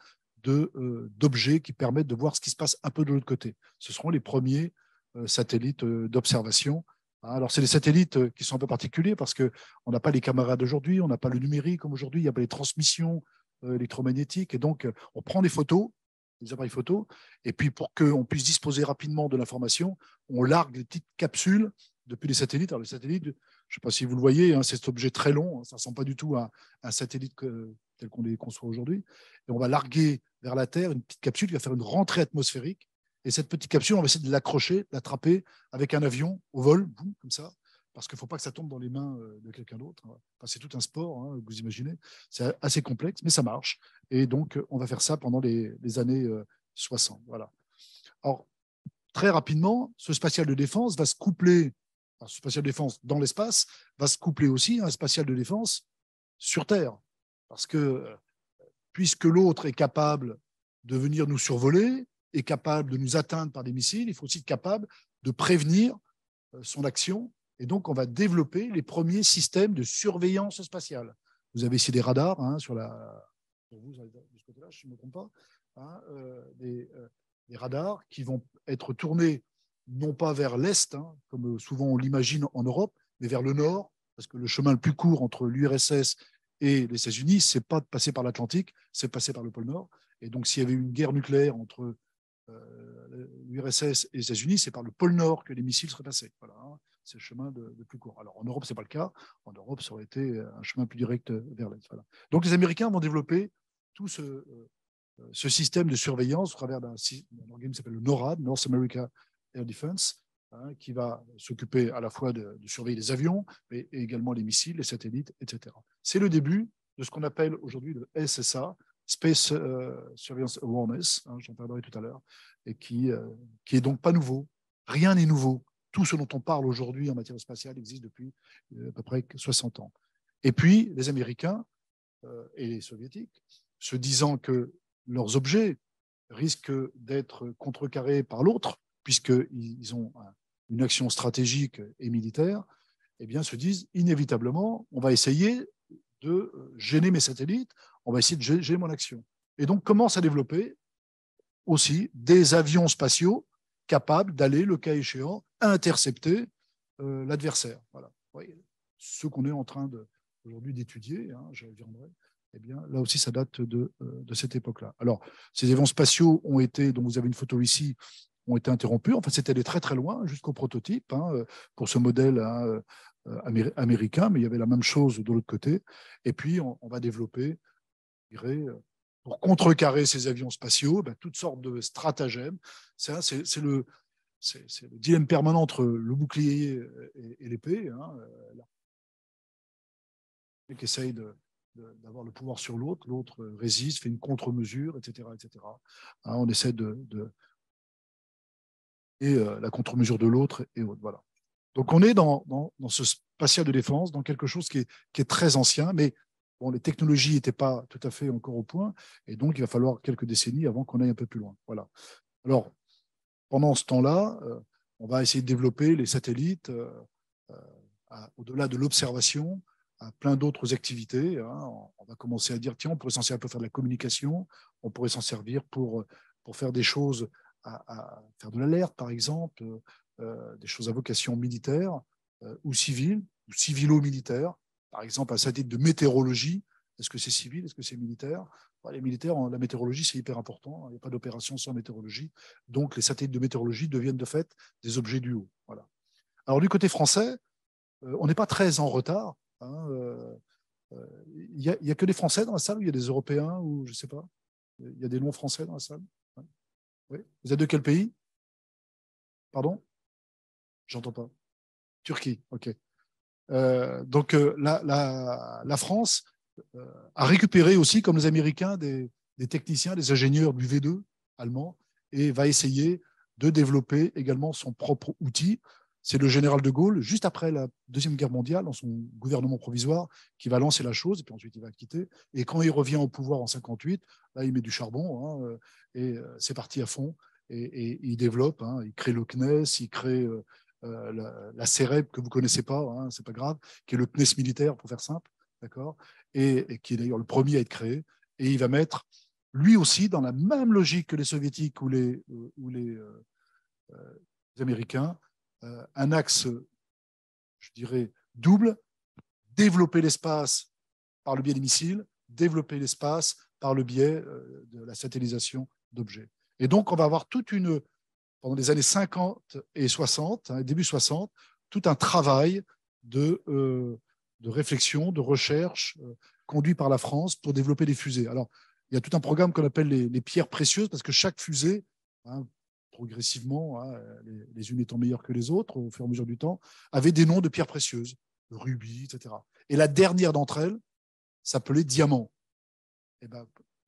euh, d'objets qui permettent de voir ce qui se passe un peu de l'autre côté. Ce seront les premiers euh, satellites euh, d'observation. Alors, c'est des satellites qui sont un peu particuliers parce qu'on n'a pas les caméras d'aujourd'hui, on n'a pas le numérique comme aujourd'hui, il n'y a pas les transmissions euh, électromagnétiques. Et donc, on prend des photos, des appareils photos, et puis pour qu'on puisse disposer rapidement de l'information, on largue des petites capsules depuis les satellites. Alors, les satellites, je ne sais pas si vous le voyez, hein, c'est cet objet très long, hein, ça ne ressemble pas du tout à un satellite que, tel qu'on les conçoit aujourd'hui. Et on va larguer vers la Terre une petite capsule qui va faire une rentrée atmosphérique. Et cette petite capsule, on va essayer de l'accrocher, l'attraper avec un avion au vol, boum, comme ça, parce qu'il ne faut pas que ça tombe dans les mains de quelqu'un d'autre. Enfin, c'est tout un sport, hein, vous imaginez. C'est assez complexe, mais ça marche. Et donc, on va faire ça pendant les, les années soixante. Voilà. Alors, très rapidement, ce spatial de défense va se coupler, alors, ce spatial de défense dans l'espace va se coupler aussi à un spatial de défense sur Terre. Parce que, puisque l'autre est capable de venir nous survoler, est capable de nous atteindre par des missiles, il faut aussi être capable de prévenir son action. Et donc, on va développer les premiers systèmes de surveillance spatiale. Vous avez ici des radars, hein, sur la, pour vous, de ce côté-là, je ne me trompe pas, hein, euh, des, euh, des radars qui vont être tournés non pas vers l'Est, hein, comme souvent on l'imagine en Europe, mais vers le Nord, parce que le chemin le plus court entre l'U R S S et les États-Unis, ce n'est pas de passer par l'Atlantique, c'est de passer par le pôle Nord. Et donc, s'il y avait une guerre nucléaire entre Euh, l'U R S S et les États-Unis, c'est par le pôle Nord que les missiles seraient passés. Voilà, hein, c'est le chemin de, de plus court. Alors en Europe, ce n'est pas le cas. En Europe, ça aurait été un chemin plus direct vers l'Est. Voilà. Donc les Américains vont développer tout ce, euh, ce système de surveillance au travers d'un organisme qui s'appelle le NORAD, North America Air Defense, hein, qui va s'occuper à la fois de, de surveiller les avions, mais également les missiles, les satellites, et cetera. C'est le début de ce qu'on appelle aujourd'hui le S S A, Space uh, Surveillance Awareness, hein, j'en parlerai tout à l'heure, et qui, euh, qui est donc pas nouveau. Rien n'est nouveau. Tout ce dont on parle aujourd'hui en matière spatiale existe depuis euh, à peu près soixante ans. Et puis, les Américains euh, et les Soviétiques, se disant que leurs objets risquent d'être contrecarrés par l'autre, puisqu'ils ont un, une action stratégique et militaire, eh bien, se disent inévitablement, on va essayer de gêner mes satellites, on va essayer de gêner mon action. Et donc, commence à développer aussi des avions spatiaux capables d'aller, le cas échéant, intercepter euh, l'adversaire. Voilà. Oui, ce qu'on est en train de, aujourd'hui d'étudier, hein, je reviendrai, eh bien, là aussi, ça date de, euh, de cette époque-là. Alors, ces avions spatiaux ont été, dont vous avez une photo ici, ont été interrompus. En fait, c'était allé très, très loin, jusqu'au prototype, hein, pour ce modèle hein, euh, américain, mais il y avait la même chose de l'autre côté. Et puis, on, on va développer, je dirais, pour contrecarrer ces avions spatiaux, ben, toutes sortes de stratagèmes. C'est, c'est, c'est, le, c'est, c'est le dilemme permanent entre le bouclier et, et l'épée, hein, qui essaye de, de, d'avoir le pouvoir sur l'autre, l'autre résiste, fait une contre-mesure, et cetera, et cetera. Hein, on essaie de, de et euh, la contre-mesure de l'autre et autres. Voilà. Donc on est dans, dans, dans ce spatial de défense, dans quelque chose qui est, qui est très ancien, mais bon, les technologies n'étaient pas tout à fait encore au point, et donc il va falloir quelques décennies avant qu'on aille un peu plus loin. Voilà. Alors, pendant ce temps-là, euh, on va essayer de développer les satellites euh, euh, à, au-delà de l'observation, à plein d'autres activités. Hein. On va commencer à dire, tiens, on pourrait s'en servir pour faire de la communication, on pourrait s'en servir pour, pour faire des choses, à, à faire de l'alerte, par exemple, euh, des choses à vocation militaire euh, ou civile, ou civilo-militaire. Par exemple, un satellite de météorologie, est-ce que c'est civil, est-ce que c'est militaire? Les militaires, la météorologie, c'est hyper important. Il n'y a pas d'opération sans météorologie. Donc, les satellites de météorologie deviennent de fait des objets du haut. Voilà. Alors, du côté français, euh, on n'est pas très en retard. Il hein, euh, n'y a, a que des Français dans la salle ou il y a des Européens ou je ne sais pas? Il y a des non-Français dans la salle? Ouais. Oui. Vous êtes de quel pays? Pardon? J'entends pas. Turquie, ok. Euh, donc, euh, la, la, la France euh, a récupéré aussi, comme les Américains, des, des techniciens, des ingénieurs du V deux allemand et va essayer de développer également son propre outil. C'est le général de Gaulle, juste après la Deuxième Guerre mondiale, dans son gouvernement provisoire, qui va lancer la chose, et puis ensuite il va quitter. Et quand il revient au pouvoir en cinquante-huit, là il met du charbon, hein, et c'est parti à fond. Et, et il développe, hein, il crée le C N E S, il crée euh, euh, la, la CEREB que vous ne connaissez pas, hein, c'est pas grave, qui est le C N E S militaire, pour faire simple, d'accord, et, et qui est d'ailleurs le premier à être créé. Et il va mettre lui aussi, dans la même logique que les soviétiques ou les, ou les, euh, euh, les Américains, euh, un axe, je dirais, double, développer l'espace par le biais des missiles, développer l'espace par le biais euh, de la satellisation d'objets. Et donc, on va avoir toute une, pendant les années cinquante et soixante, hein, début soixante, tout un travail de, euh, de réflexion, de recherche euh, conduit par la France pour développer des fusées. Alors, il y a tout un programme qu'on appelle les, les pierres précieuses, parce que chaque fusée, hein, progressivement, hein, les, les unes étant meilleures que les autres au fur et à mesure du temps, avait des noms de pierres précieuses, de rubis, et cetera. Et la dernière d'entre elles s'appelait Diamant. Et ben,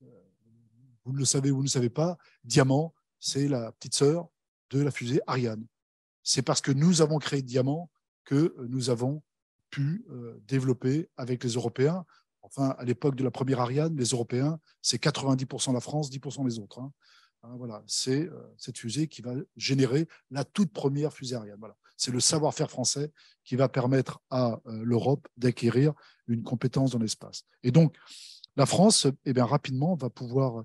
vous ne le savez ou vous ne le savez pas, Diamant, c'est la petite sœur de la fusée Ariane. C'est parce que nous avons créé Diamant que nous avons pu euh, développer avec les Européens. Enfin, à l'époque de la première Ariane, les Européens, c'est quatre-vingt-dix pour cent la France, dix pour cent les autres. Hein. Hein, voilà, c'est euh, cette fusée qui va générer la toute première fusée Ariane. Voilà. C'est le savoir-faire français qui va permettre à euh, l'Europe d'acquérir une compétence dans l'espace. Et donc, la France, eh bien, rapidement, va pouvoir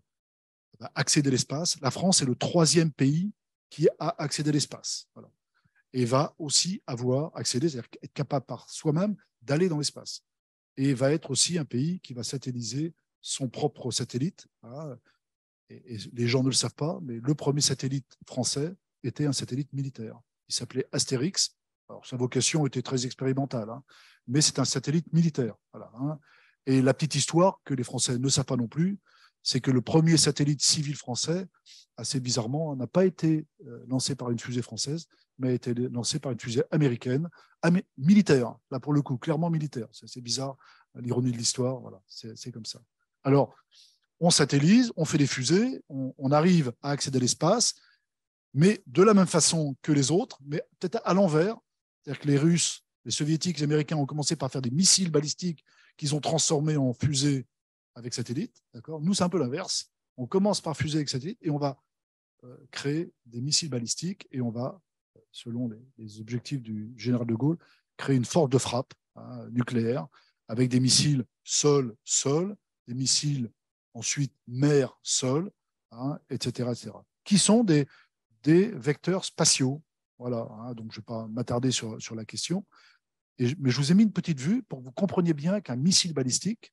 va accéder à l'espace. La France est le troisième pays qui a accédé à l'espace. Voilà. Et va aussi avoir accédé, c'est-à-dire être capable par soi-même d'aller dans l'espace. Et va être aussi un pays qui va satelliser son propre satellite. Hein. Et, et les gens ne le savent pas, mais le premier satellite français était un satellite militaire. Il s'appelait Astérix. Alors, sa vocation était très expérimentale, hein, mais c'est un satellite militaire. Voilà, hein. Et la petite histoire que les Français ne savent pas non plus, c'est que le premier satellite civil français, assez bizarrement, n'a pas été lancé par une fusée française, mais a été lancé par une fusée américaine, amé- militaire, là pour le coup, clairement militaire. C'est, c'est bizarre, l'ironie de l'histoire, voilà, c'est, c'est comme ça. Alors, on satellise, on fait des fusées, on, on arrive à accéder à l'espace, mais de la même façon que les autres, mais peut-être à l'envers. C'est-à-dire que les Russes, les Soviétiques, les Américains ont commencé par faire des missiles balistiques qu'ils ont transformés en fusées avec satellite. D'accord ? Nous, c'est un peu l'inverse. On commence par fusée avec satellite et on va euh, créer des missiles balistiques et on va, selon les, les objectifs du général de Gaulle, créer une force de frappe hein, nucléaire avec des missiles sol-sol, des missiles ensuite mer-sol, hein, et cetera, et cetera, qui sont des, des vecteurs spatiaux. Voilà, hein, donc je ne vais pas m'attarder sur, sur la question. Et, mais je vous ai mis une petite vue pour que vous compreniez bien qu'un missile balistique,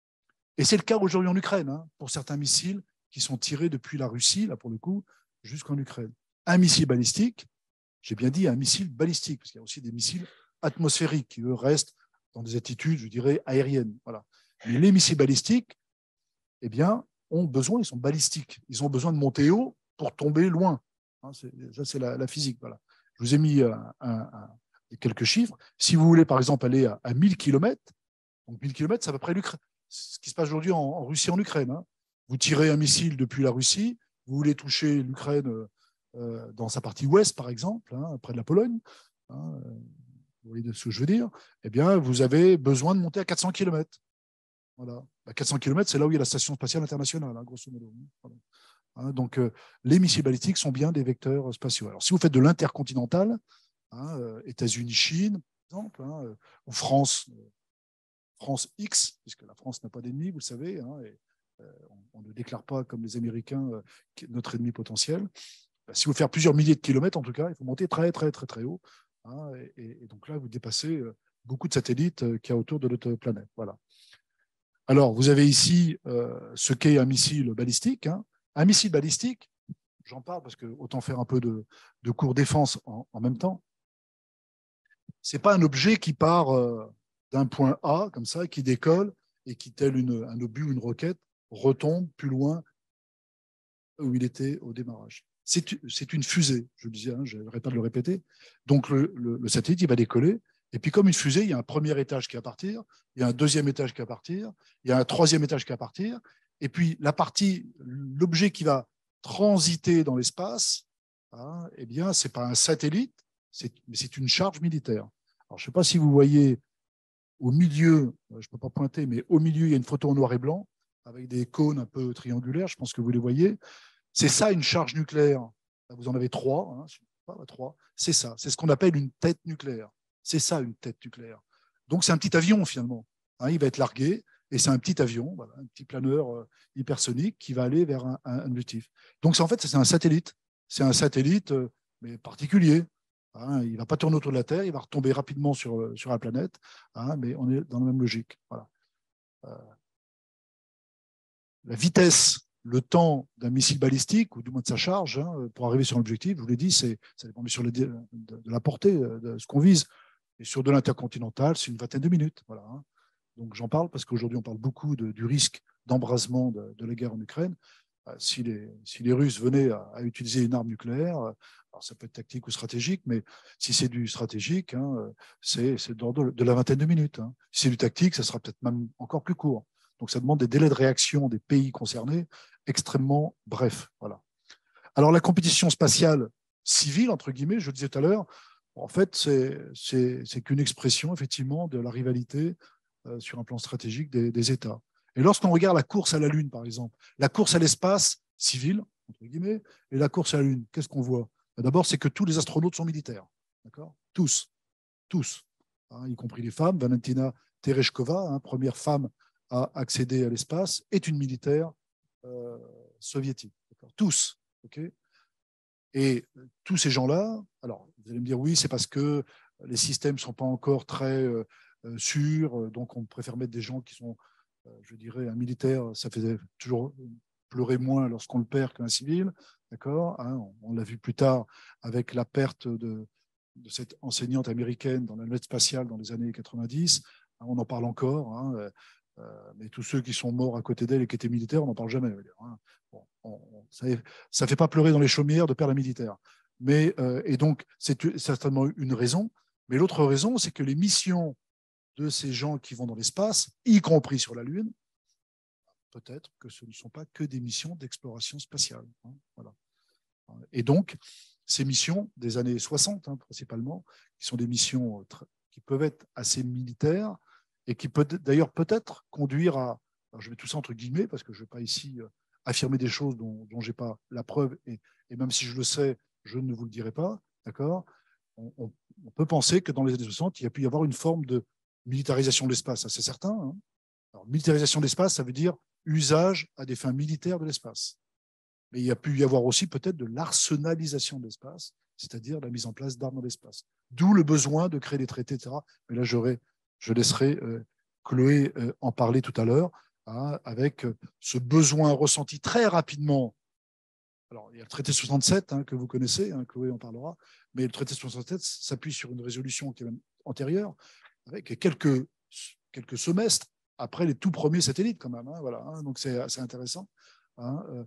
et c'est le cas aujourd'hui en Ukraine, hein, pour certains missiles qui sont tirés depuis la Russie, là pour le coup, jusqu'en Ukraine. Un missile balistique, j'ai bien dit un missile balistique, parce qu'il y a aussi des missiles atmosphériques qui, eux, restent dans des attitudes, je dirais, aériennes. Voilà. Mais les missiles balistiques, eh bien, ont besoin, ils sont balistiques, ils ont besoin de monter haut pour tomber loin. Hein, c'est, ça, c'est la, la physique. Voilà. Je vous ai mis un, un, un, quelques chiffres. Si vous voulez, par exemple, aller à, à mille kilomètres, donc mille kilomètres, c'est à peu près l'Ukraine. Ce qui se passe aujourd'hui en, en Russie, en Ukraine. Hein. Vous tirez un missile depuis la Russie, vous voulez toucher l'Ukraine euh, dans sa partie ouest, par exemple, hein, près de la Pologne, hein, vous voyez ce que je veux dire, eh bien, vous avez besoin de monter à quatre cents kilomètres. Voilà. À quatre cents kilomètres, c'est là où il y a la Station spatiale internationale, hein, grosso modo. Voilà. Hein, donc, euh, les missiles balistiques sont bien des vecteurs spatiaux. Alors, si vous faites de l'intercontinental, hein, euh, États-Unis, Chine, par exemple, hein, euh, ou France, euh, France X, puisque la France n'a pas d'ennemi, vous le savez, hein, et, euh, on, on ne déclare pas comme les Américains euh, notre ennemi potentiel. Ben, si vous faites plusieurs milliers de kilomètres, en tout cas, il faut monter très, très, très, très haut. Hein, et, et donc là, vous dépassez euh, beaucoup de satellites euh, qu'il y a autour de notre planète. Voilà. Alors, vous avez ici euh, ce qu'est un missile balistique. Hein. Un missile balistique, j'en parle parce que autant faire un peu de, de cours défense en, en même temps. Ce n'est pas un objet qui part euh, d'un point A, comme ça, qui décolle et qui, tel une, un obus ou une roquette, retombe plus loin où il était au démarrage. C'est, c'est une fusée, je le disais, hein, je n'arrête pas de le répéter. Donc, le, le, le satellite, il va décoller. Et puis, comme une fusée, il y a un premier étage qui va partir, il y a un deuxième étage qui va partir, il y a un troisième étage qui va partir. Et puis, la partie, l'objet qui va transiter dans l'espace, hein, eh bien, ce n'est pas un satellite, c'est, mais c'est une charge militaire. Alors, je ne sais pas si vous voyez au milieu, je ne peux pas pointer, mais au milieu, il y a une photo en noir et blanc avec des cônes un peu triangulaires, je pense que vous les voyez. C'est ça une charge nucléaire. Vous en avez trois, hein, pas, trois. C'est ça, c'est ce qu'on appelle une tête nucléaire. C'est ça une tête nucléaire. Donc c'est un petit avion finalement. Hein, il va être largué et c'est un petit avion, voilà, un petit planeur euh, hypersonique qui va aller vers un, un, un objectif. Donc, en fait, c'est un satellite. C'est un satellite, euh, mais particulier. Hein, il ne va pas tourner autour de la Terre, il va retomber rapidement sur, sur la planète, hein, mais on est dans la même logique. Voilà. Euh, la vitesse, le temps d'un missile balistique, ou du moins de sa charge, hein, pour arriver sur l'objectif, je vous l'ai dit, ça dépend sur le, de, de la portée de ce qu'on vise. Et sur de l'intercontinental, c'est une vingtaine de minutes. Voilà, hein. Donc j'en parle parce qu'aujourd'hui, on parle beaucoup de, du risque d'embrasement de, de la guerre en Ukraine. Si les, si les Russes venaient à, à utiliser une arme nucléaire, alors ça peut être tactique ou stratégique, mais si c'est du stratégique, hein, c'est d'ordre de la vingtaine de minutes. Hein. Si c'est du tactique, ça sera peut-être même encore plus court. Donc ça demande des délais de réaction des pays concernés extrêmement brefs. Voilà. Alors la compétition spatiale civile, entre guillemets, je le disais tout à l'heure, en fait, c'est qu'une expression effectivement de la rivalité euh, sur un plan stratégique des, des États. Et lorsqu'on regarde la course à la Lune, par exemple, la course à l'espace civil, entre guillemets, et la course à la Lune, qu'est-ce qu'on voit? D'abord, c'est que tous les astronautes sont militaires. D'accord? Tous. Tous. Hein, y compris les femmes. Valentina Tereshkova, hein, première femme à accéder à l'espace, est une militaire euh, soviétique. Tous. Okay, et tous ces gens-là, alors vous allez me dire oui, c'est parce que les systèmes ne sont pas encore très euh, sûrs, donc on préfère mettre des gens qui sont, euh, je dirais, un militaire, ça fait toujours pleurer moins lorsqu'on le perd qu'un civil, d'accord, hein, on, on l'a vu plus tard avec la perte de, de cette enseignante américaine dans la navette spatiale dans les années quatre-vingt-dix, hein, on en parle encore, hein, euh, mais tous ceux qui sont morts à côté d'elle et qui étaient militaires, on n'en parle jamais. Hein. Bon, on, on, ça ne fait pas pleurer dans les chaumières de perdre un militaire. Mais, euh, et donc, c'est certainement une raison. Mais l'autre raison, c'est que les missions de ces gens qui vont dans l'espace, y compris sur la Lune, peut-être que ce ne sont pas que des missions d'exploration spatiale. Hein, voilà. Et donc, ces missions des années soixante, hein, principalement, qui sont des missions qui peuvent être assez militaires et qui peuvent d'ailleurs peut-être conduire à, alors je mets tout ça entre guillemets parce que je ne vais pas ici affirmer des choses dont, dont je n'ai pas la preuve et, et même si je le sais, je ne vous le dirai pas, d'accord, on, on, on peut penser que dans les années soixante, il y a pu y avoir une forme de militarisation de l'espace, c'est certain. Hein. Alors, militarisation de l'espace, ça veut dire usage à des fins militaires de l'espace. Mais il y a pu y avoir aussi peut-être de l'arsenalisation de l'espace, c'est-à-dire la mise en place d'armes dans l'espace. D'où le besoin de créer des traités, et cetera. Mais là, je laisserai euh, Chloé euh, en parler tout à l'heure, hein, avec euh, ce besoin ressenti très rapidement. Alors, il y a le traité soixante-sept hein, que vous connaissez, hein, Chloé en parlera, mais le traité soixante-sept s'appuie sur une résolution qui est même antérieure, avec quelques, quelques semestres après les tout premiers satellites quand même. Hein, voilà, hein, donc c'est assez intéressant. Hein, euh,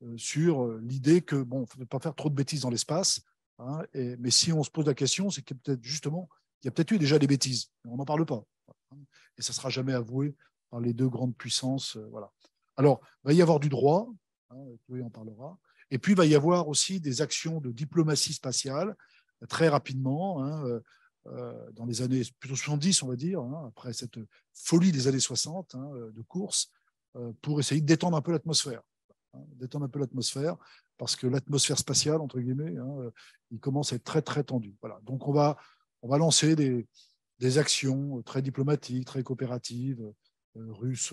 sur l'idée que, bon, il ne faut pas faire trop de bêtises dans l'espace, hein, mais si on se pose la question, c'est qu'il y a peut-être justement, il y a peut-être eu déjà des bêtises, mais on n'en parle pas. Hein, et ça ne sera jamais avoué par les deux grandes puissances. Euh, voilà. Alors, il va y avoir du droit, hein, oui, on parlera, et puis il va y avoir aussi des actions de diplomatie spatiale, très rapidement, hein, euh, dans les années plutôt soixante-dix, on va dire, hein, après cette folie des années soixante hein, de course, euh, pour essayer de détendre un peu l'atmosphère. Détendre un peu l'atmosphère, parce que l'atmosphère spatiale, entre guillemets, hein, il commence à être très, très tendu. Voilà. Donc, on va, on va lancer des, des actions très diplomatiques, très coopératives, euh,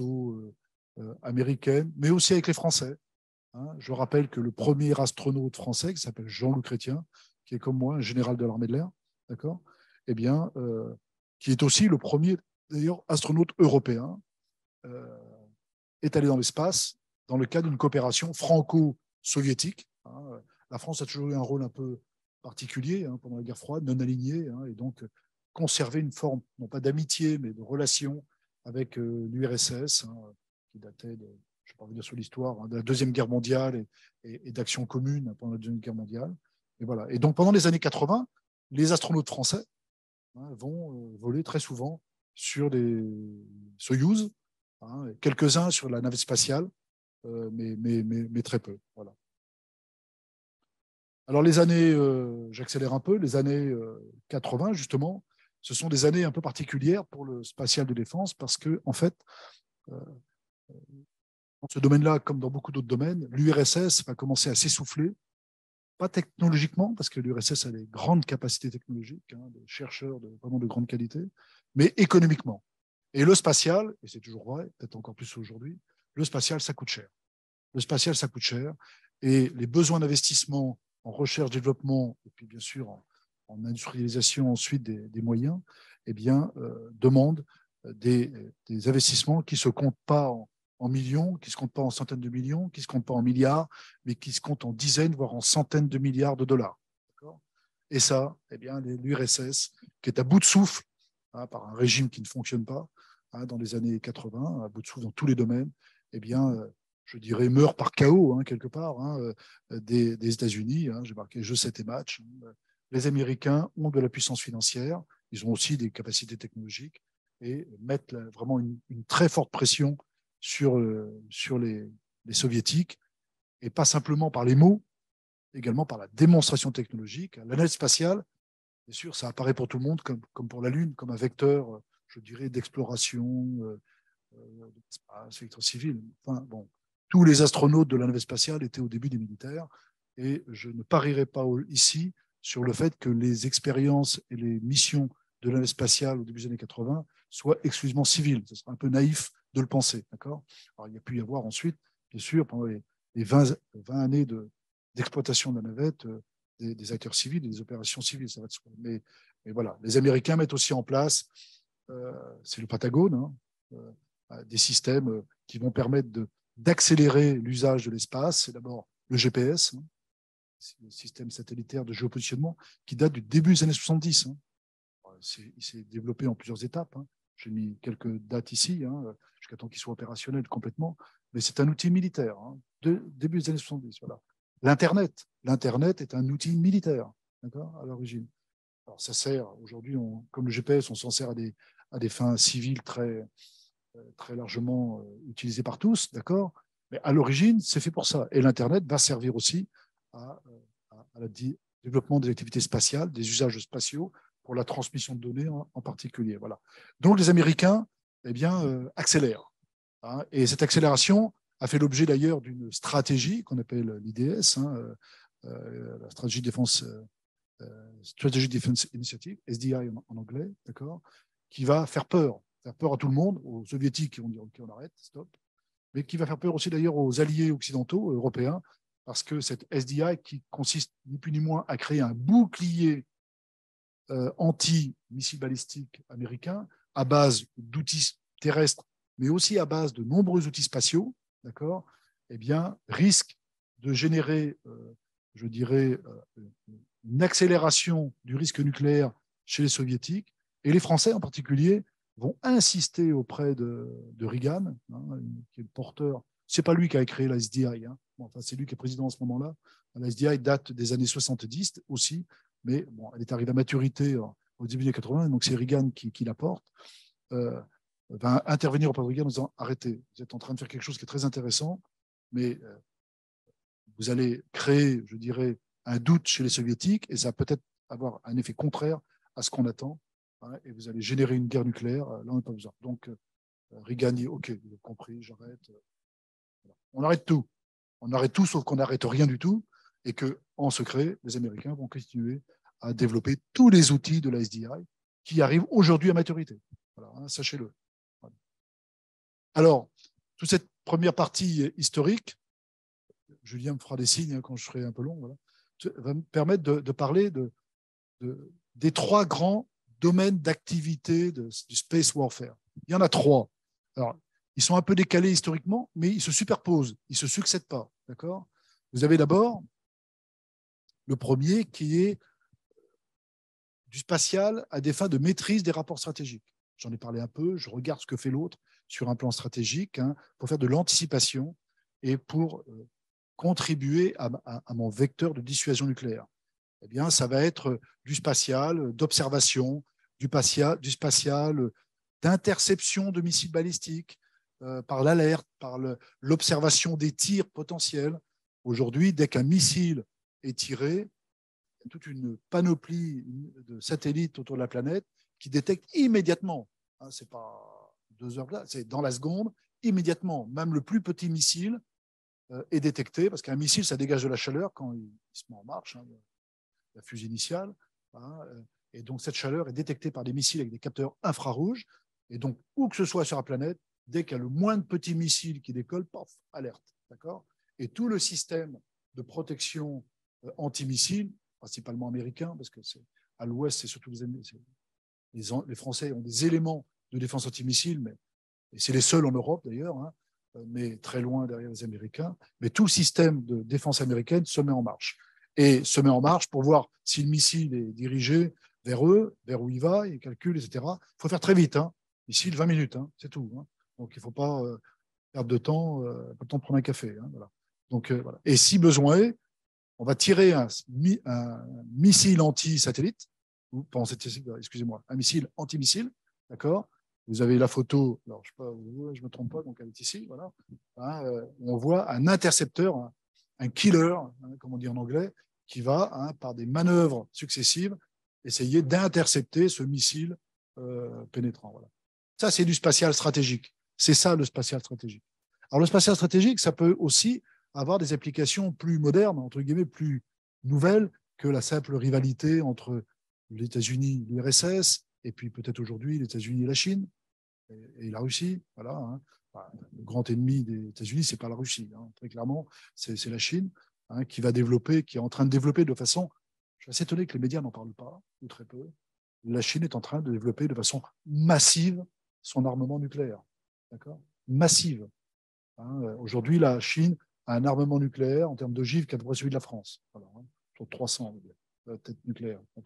russo-américaines, euh, mais aussi avec les Français. Hein. Je rappelle que le premier astronaute français, qui s'appelle Jean-Loup Chrétien, qui est comme moi, un général de l'armée de l'air, d'accord, eh bien, euh, qui est aussi le premier, d'ailleurs, astronaute européen, euh, est allé dans l'espace dans le cadre d'une coopération franco-soviétique. Hein. La France a toujours eu un rôle un peu particulier hein, pendant la guerre froide, non aligné, hein, et donc conserver une forme, non pas d'amitié, mais de relation avec euh, l'U R S S, hein, qui datait de, je ne vais pas revenir sur l'histoire, hein, de la Deuxième Guerre mondiale et, et, et d'actions communes pendant la Deuxième Guerre mondiale. Et, voilà. Et donc, pendant les années quatre-vingts, les astronautes français hein, vont euh, voler très souvent sur des Soyouz, hein, quelques-uns sur la navette spatiale, euh, mais, mais, mais, mais très peu. Voilà. Alors les années, euh, j'accélère un peu, les années euh, quatre-vingts, justement, ce sont des années un peu particulières pour le spatial de défense parce que, en fait, euh, dans ce domaine-là, comme dans beaucoup d'autres domaines, l'U R S S va commencer à s'essouffler, pas technologiquement, parce que l'U R S S a des grandes capacités technologiques, hein, des chercheurs de, vraiment de grande qualité, mais économiquement. Et le spatial, et c'est toujours vrai, peut-être encore plus aujourd'hui, le spatial, ça coûte cher. Le spatial, ça coûte cher. Et les besoins d'investissement en recherche, développement, et puis bien sûr en, en industrialisation ensuite des, des moyens, eh bien, euh, demandent des, des investissements qui ne se comptent pas en, en millions, qui ne se comptent pas en centaines de millions, qui ne se comptent pas en milliards, mais qui se comptent en dizaines, voire en centaines de milliards de dollars. Et ça, eh bien, l'U R S S, qui est à bout de souffle, hein, par un régime qui ne fonctionne pas, hein, dans les années quatre-vingts, à bout de souffle dans tous les domaines, eh bien, euh, je dirais, meurt par chaos, hein, quelque part, hein, euh, des, des États-Unis. Hein, j'ai marqué jeu, sept et match. Hein. Les Américains ont de la puissance financière, ils ont aussi des capacités technologiques et mettent là, vraiment une, une très forte pression sur, euh, sur les, les Soviétiques, et pas simplement par les mots, également par la démonstration technologique. La navette spatiale, bien sûr, ça apparaît pour tout le monde, comme, comme pour la Lune, comme un vecteur, je dirais, d'exploration, euh, euh, de l'espace, vecteur civil. Enfin, bon, tous les astronautes de la navette spatiale étaient au début des militaires, et je ne parierai pas ici sur le fait que les expériences et les missions de la navette spatiale au début des années quatre-vingts soient exclusivement civiles. Ce serait un peu naïf de le penser. D'accord ? Alors, il y a pu y avoir ensuite, bien sûr, pendant les, les vingt, vingt années de d'exploitation de la navette, euh, des, des acteurs civils et des opérations civiles. Ça va de soi. Mais, mais voilà, les Américains mettent aussi en place, euh, c'est le Patagone, hein, euh, des systèmes euh, qui vont permettre de, d'accélérer l'usage de l'espace. C'est d'abord le G P S, hein, le système satellitaire de géopositionnement, qui date du début des années soixante-dix. Hein. C'est, il s'est développé en plusieurs étapes. Hein. J'ai mis quelques dates ici, hein, jusqu'à temps qu'il soit opérationnel complètement. Mais c'est un outil militaire, hein, de, début des années soixante-dix. Voilà. L'Internet. L'Internet est un outil militaire, d'accord, à l'origine. Alors, ça sert, aujourd'hui, on, comme le G P S, on s'en sert à des, à des fins civiles très, très largement utilisées par tous, d'accord. Mais à l'origine, c'est fait pour ça. Et l'Internet va servir aussi à, à, à la développement des activités spatiales, des usages spatiaux, pour la transmission de données en, en particulier. Voilà. Donc, les Américains, eh bien, euh, accélèrent. Hein, et cette accélération a fait l'objet d'ailleurs d'une stratégie qu'on appelle l'I D S, hein, euh, la Strategy Defense, euh, Strategy Defense Initiative, S D I en, en anglais, d'accord, qui va faire peur, faire peur à tout le monde, aux soviétiques qui vont dire ok, on arrête, stop, mais qui va faire peur aussi d'ailleurs aux alliés occidentaux, européens, parce que cette S D I qui consiste ni plus ni moins à créer un bouclier euh, anti-missiles balistiques américains à base d'outils terrestres, mais aussi à base de nombreux outils spatiaux, d'accord, eh bien, risque de générer, euh, je dirais, euh, une accélération du risque nucléaire chez les Soviétiques. Et les Français, en particulier, vont insister auprès de, de Reagan, hein, qui est le porteur. Ce n'est pas lui qui a créé la S D I, hein. Bon, enfin, c'est lui qui est président à ce moment-là. La S D I date des années soixante-dix aussi, mais bon, elle est arrivée à maturité au début des quatre-vingts, donc c'est Reagan qui, qui la porte. Euh, va intervenir auprès de Reagan en disant arrêtez, vous êtes en train de faire quelque chose qui est très intéressant, mais euh, vous allez créer, je dirais, un doute chez les Soviétiques et ça va peut-être avoir un effet contraire à ce qu'on attend, hein, et vous allez générer une guerre nucléaire. Là, on n'a pas besoin. Donc, euh, Reagan dit ok, vous avez compris, j'arrête. Voilà. On arrête tout. On arrête tout, sauf qu'on n'arrête rien du tout, et que, en secret, les Américains vont continuer à développer tous les outils de la S D I qui arrivent aujourd'hui à maturité. Voilà, hein, sachez-le. Voilà. Alors, toute cette première partie historique, Julien me fera des signes hein, quand je serai un peu long, voilà, va me permettre de, de parler de, de, des trois grands domaines d'activité du space warfare. Il y en a trois. Alors, ils sont un peu décalés historiquement, mais ils se superposent, ils ne se succèdent pas. D'accord ? Vous avez d'abord le premier qui est du spatial à des fins de maîtrise des rapports stratégiques. J'en ai parlé un peu, je regarde ce que fait l'autre sur un plan stratégique, hein, pour faire de l'anticipation et pour euh, contribuer à, à, à mon vecteur de dissuasion nucléaire. Eh bien, ça va être du spatial, d'observation, du spatial, du spatial d'interception de missiles balistiques, euh, par l'alerte, par le, l'observation des tirs potentiels. Aujourd'hui, dès qu'un missile est tiré, il y a toute une panoplie de satellites autour de la planète qui détectent immédiatement, hein, c'est pas deux heures là, c'est dans la seconde, immédiatement, même le plus petit missile euh, est détecté, parce qu'un missile, ça dégage de la chaleur quand il, il se met en marche, hein, la fusée initiale, hein, et donc cette chaleur est détectée par des missiles avec des capteurs infrarouges, Et donc, où que ce soit sur la planète, dès qu'il y a le moindre petit missile qui décolle, paf, alerte. D'accord ? Et tout le système de protection euh, antimissile, principalement américain, parce que c'est, à l'ouest, c'est surtout les, les, les Français ont des éléments de défense antimissile, mais et c'est les seuls en Europe d'ailleurs, hein, mais très loin derrière les Américains. Mais tout le système de défense américaine se met en marche. Et se met en marche pour voir si le missile est dirigé vers eux, vers où il va, il calcule, et cetera. Il faut faire très vite. Hein. Missile, vingt minutes, hein, c'est tout. Hein. Donc il ne faut pas euh, perdre de temps, euh, pas le temps de prendre un café. Hein, voilà. Donc, euh, voilà. Et si besoin est, on va tirer un, un missile anti-satellite, ou, excusez-moi, un missile anti-missile, d'accord ? Vous avez la photo, alors je ne me trompe pas, donc elle est ici, voilà. Hein, euh, on voit un intercepteur, un, un killer, hein, comme on dit en anglais, qui va, hein, par des manœuvres successives, essayer d'intercepter ce missile euh, pénétrant. Voilà. Ça, c'est du spatial stratégique. C'est ça, le spatial stratégique. Alors, le spatial stratégique, ça peut aussi avoir des applications plus modernes, entre guillemets, plus nouvelles que la simple rivalité entre les États-Unis, l'U R S S, et puis peut-être aujourd'hui les États-Unis et la Chine, et, et la Russie. Voilà, hein. Enfin, le grand ennemi des États-Unis, ce n'est pas la Russie. Hein. Très clairement, c'est, c'est la Chine, hein, qui va développer, qui est en train de développer de façon... Je suis assez étonné que les médias n'en parlent pas, ou très peu. La Chine est en train de développer de façon massive son armement nucléaire. D'accord ? Massive. Hein, aujourd'hui, la Chine a un armement nucléaire en termes d'ogives qui est à peu près celui de la France. Voilà, hein, sur trois cents têtes nucléaires. D'accord ?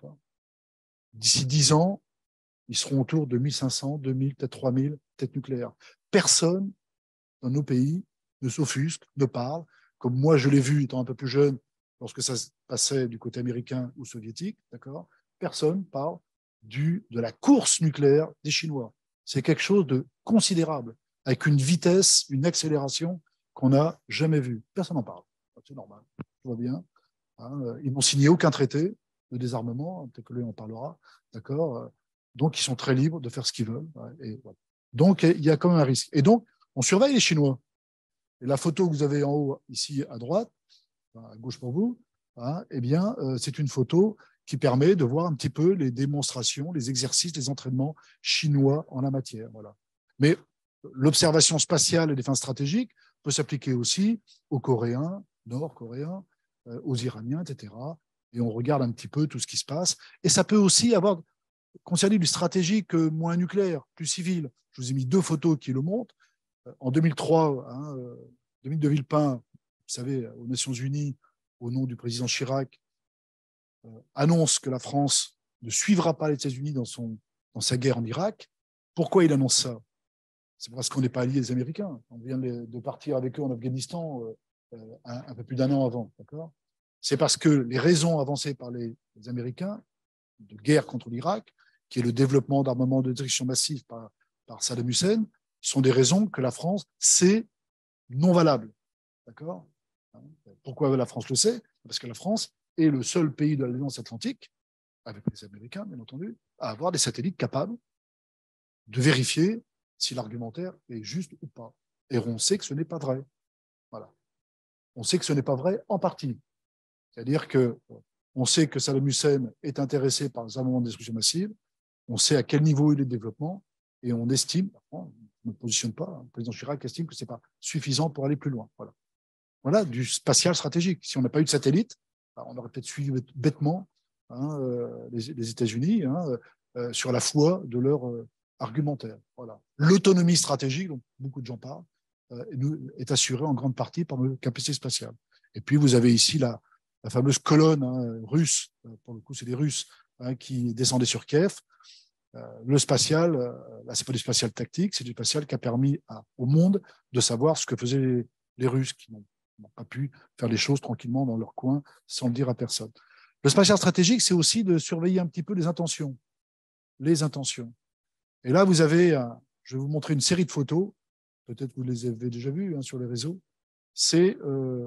D'ici dix ans, ils seront autour de mille cinq cents, deux mille, peut-être trois mille têtes nucléaires. Personne dans nos pays ne s'offusque, ne parle, comme moi je l'ai vu étant un peu plus jeune, lorsque ça se passait du côté américain ou soviétique, d'accord ? Personne parle du, de la course nucléaire des Chinois. C'est quelque chose de considérable, avec une vitesse, une accélération qu'on n'a jamais vue. Personne n'en parle. C'est normal, tout va bien. Hein, ils n'ont signé aucun traité de désarmement, peut-être que lui en parlera, d'accord ? Donc, ils sont très libres de faire ce qu'ils veulent. Et voilà. Donc, il y a quand même un risque. Et donc, on surveille les Chinois. Et la photo que vous avez en haut, ici à droite, à gauche pour vous, hein, eh bien, euh, c'est une photo qui permet de voir un petit peu les démonstrations, les exercices, les entraînements chinois en la matière. Voilà. Mais l'observation spatiale et les fins stratégiques peut s'appliquer aussi aux Coréens, Nord-Coréens, euh, aux Iraniens, et cetera. Et on regarde un petit peu tout ce qui se passe. Et ça peut aussi avoir concerné du stratégique moins nucléaire, plus civil. Je vous ai mis deux photos qui le montrent. En deux mille trois, hein, Dominique de Villepin, vous savez, aux Nations Unies, au nom du président Chirac, euh, annonce que la France ne suivra pas les États-Unis dans, son, dans sa guerre en Irak. Pourquoi il annonce ça ? C'est parce qu'on n'est pas alliés des Américains. On vient de partir avec eux en Afghanistan euh, un, un peu plus d'un an avant. D'accord ? C'est parce que les raisons avancées par les, les Américains de guerre contre l'Irak, qui est le développement d'armements de destruction massive par, par Saddam Hussein, sont des raisons que la France sait non valables. D'accord ? Pourquoi la France le sait ? Parce que la France est le seul pays de l'Alliance Atlantique, avec les Américains, bien entendu, à avoir des satellites capables de vérifier si l'argumentaire est juste ou pas. Et on sait que ce n'est pas vrai. Voilà. On sait que ce n'est pas vrai en partie. C'est-à-dire que on sait que Saddam Hussein est intéressé par les armements de destruction massive, on sait à quel niveau il est de développement, et on estime, on ne me positionne pas, le président Chirac estime que ce n'est pas suffisant pour aller plus loin. Voilà. Voilà du spatial stratégique. Si on n'a pas eu de satellite, on aurait peut-être suivi bêtement hein, les, les États-Unis hein, euh, sur la foi de leur euh, argumentaire. Voilà. L'autonomie stratégique, dont beaucoup de gens parlent, euh, est assurée en grande partie par nos capacités spatiales. Et puis, vous avez ici la, la fameuse colonne hein, russe, pour le coup, c'est les Russes hein, qui descendaient sur Kiev. Euh, le spatial, euh, là, c'est pas du spatial tactique, c'est du spatial qui a permis à, au monde de savoir ce que faisaient les, les Russes, qui n'ont pas pu faire les choses tranquillement dans leur coin sans le dire à personne. Le spatial stratégique, c'est aussi de surveiller un petit peu les intentions. Les intentions. Et là, vous avez, un, je vais vous montrer une série de photos, peut-être que vous les avez déjà vues hein, sur les réseaux. C'est, euh,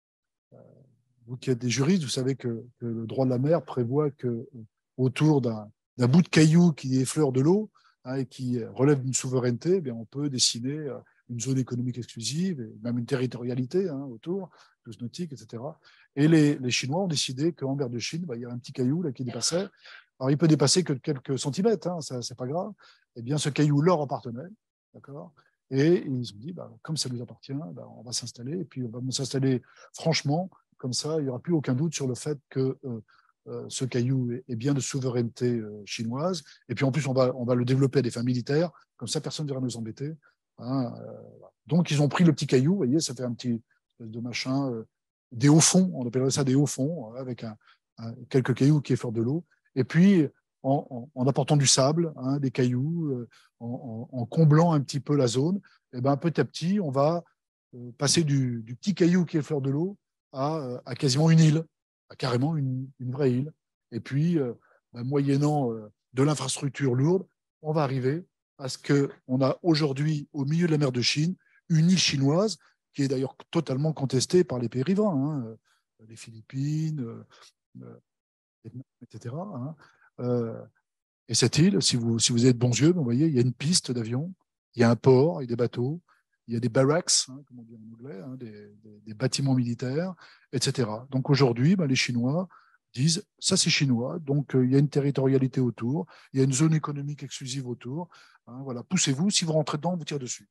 vous qui êtes des juristes, vous savez que, que le droit de la mer prévoit que autour d'un, d'un bout de caillou qui effleure de l'eau hein, et qui relève d'une souveraineté, eh bien, on peut dessiner une zone économique exclusive, et même une territorialité hein, autour, douze nautiques, et cetera. Et les, les Chinois ont décidé qu'en mer de Chine, bah, il y a un petit caillou là, qui dépassait. alors il peut dépasser que de quelques centimètres, hein, ça c'est pas grave, eh bien ce caillou leur appartenait, d'accord, et ils ont dit, bah, comme ça nous appartient, bah, on va s'installer, et puis on va s'installer franchement, comme ça il n'y aura plus aucun doute sur le fait que euh, euh, ce caillou est, est bien de souveraineté euh, chinoise, et puis en plus on va, on va le développer à des fins militaires, comme ça personne ne viendra nous embêter. Hein, euh, donc ils ont pris le petit caillou, vous voyez, ça fait un petit espèce de machin, euh, des hauts fonds, on appellerait ça des hauts fonds, hein, avec un, un, quelques cailloux qui effleurent de l'eau. Et puis, en, en, en apportant du sable, hein, des cailloux, euh, en, en, en comblant un petit peu la zone, et ben, petit à petit, on va euh, passer du, du petit caillou qui effleure de l'eau à, à quasiment une île, à carrément une, une vraie île. Et puis, euh, ben, moyennant euh, de l'infrastructure lourde, on va arriver à ce qu'on a aujourd'hui, au milieu de la mer de Chine, une île chinoise qui est d'ailleurs totalement contestée par les pays riverains, hein, les Philippines, euh, et cetera. Hein. Euh, et cette île, si vous, si vous êtes bons yeux, vous voyez, il y a une piste d'avion, il y a un port et des bateaux, il y a des barracks, hein, comme on dit en anglais, hein, des, des, des bâtiments militaires, et cetera. Donc aujourd'hui, ben, les Chinois disent, ça c'est chinois, donc euh, il y a une territorialité autour, il y a une zone économique exclusive autour, hein, voilà, poussez-vous, si vous rentrez dedans, on vous tire dessus.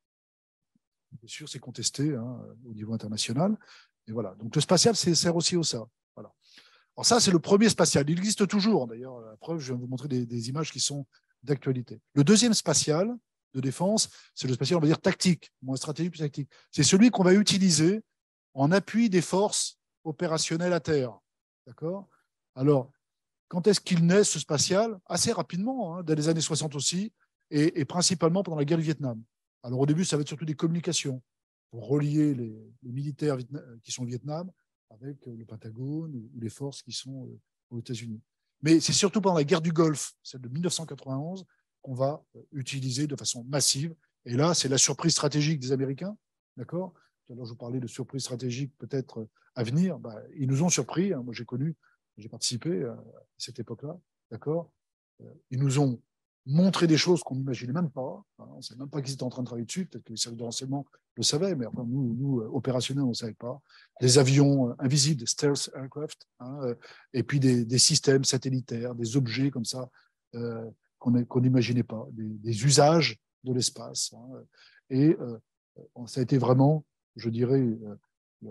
Bien sûr, c'est contesté hein, au niveau international. Et voilà. Donc le spatial sert aussi au ça. Voilà. Alors ça, c'est le premier spatial. Il existe toujours. D'ailleurs, la preuve, je viens de vous montrer des, des images qui sont d'actualité. Le deuxième spatial de défense, c'est le spatial, on va dire, tactique, moins stratégique, plus tactique. C'est celui qu'on va utiliser en appui des forces opérationnelles à terre. D'accord ? Alors, quand est-ce qu'il naît, ce spatial ? Assez rapidement, hein, dans les années soixante aussi, et, et principalement pendant la guerre du Vietnam. Alors au début, ça va être surtout des communications pour relier les, les militaires qui sont au Vietnam avec le Pentagone ou les forces qui sont aux États-Unis. Mais c'est surtout pendant la guerre du Golfe, celle de mille neuf cent quatre-vingt-onze, qu'on va utiliser de façon massive. Et là, c'est la surprise stratégique des Américains. D'accord ? Tout à l'heure, je vous parlais de surprise stratégique peut-être à venir. Ben, ils nous ont surpris. Hein. Moi, j'ai connu, j'ai participé à cette époque-là. D'accord ? Ils nous ont montré des choses qu'on n'imaginait même pas. On ne savait même pas qu'ils étaient en train de travailler dessus. Peut-être que les services de renseignement le savaient, mais enfin, nous, nous, opérationnels, on ne savait pas. Des avions invisibles, des stealth aircraft, hein, et puis des, des systèmes satellitaires, des objets comme ça euh, qu'on n'imaginait pas, des, des usages de l'espace. Hein, et euh, ça a été vraiment, je dirais, euh, le,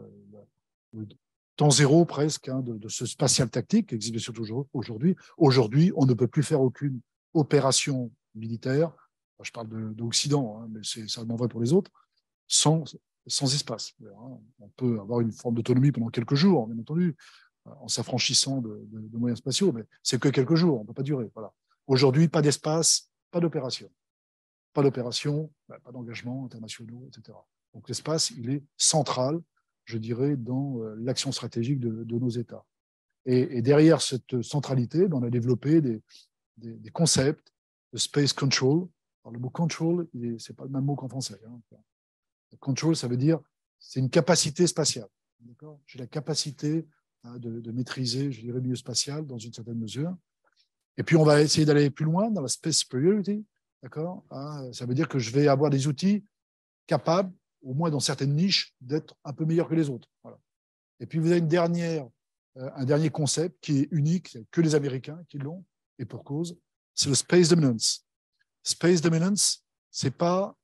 le temps zéro presque hein, de, de ce spatial tactique qui existe surtout aujourd'hui. Aujourd'hui, on ne peut plus faire aucune opération militaire, je parle d'Occident, hein, mais c'est seulement vrai pour les autres, sans, sans espace. On peut avoir une forme d'autonomie pendant quelques jours, bien entendu, en s'affranchissant de, de, de moyens spatiaux, mais c'est que quelques jours, on ne peut pas durer. Voilà. Aujourd'hui, pas d'espace, pas d'opération. Pas d'opération, pas d'engagement internationaux, et cetera. Donc l'espace, il est central, je dirais, dans l'action stratégique de, de nos États. Et, et derrière cette centralité, on a développé des, des, des concepts de space control. Alors, le mot control, ce n'est pas le même mot qu'en français. Hein. Control, ça veut dire c'est une capacité spatiale. J'ai la capacité hein, de, de maîtriser, je dirais, le milieu spatial dans une certaine mesure. Et puis, on va essayer d'aller plus loin dans la space superiority. D'accord hein, ça veut dire que je vais avoir des outils capables, au moins dans certaines niches, d'être un peu meilleurs que les autres. Voilà. Et puis, vous avez une dernière, euh, un dernier concept qui est unique, que les Américains qui l'ont, et pour cause, c'est le space dominance. Space dominance, c'est pas.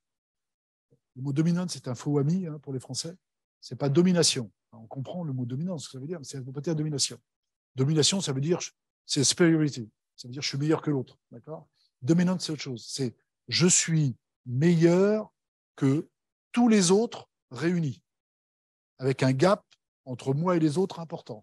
Le mot dominance, c'est un faux ami hein, pour les Français. C'est pas domination. On comprend le mot dominance, ce que ça veut dire, mais ça ne veut pas dire domination. Domination, ça veut dire c'est superiority. Ça veut dire je suis meilleur que l'autre. D'accord ? Dominance, c'est autre chose. C'est je suis meilleur que tous les autres réunis, avec un gap entre moi et les autres important.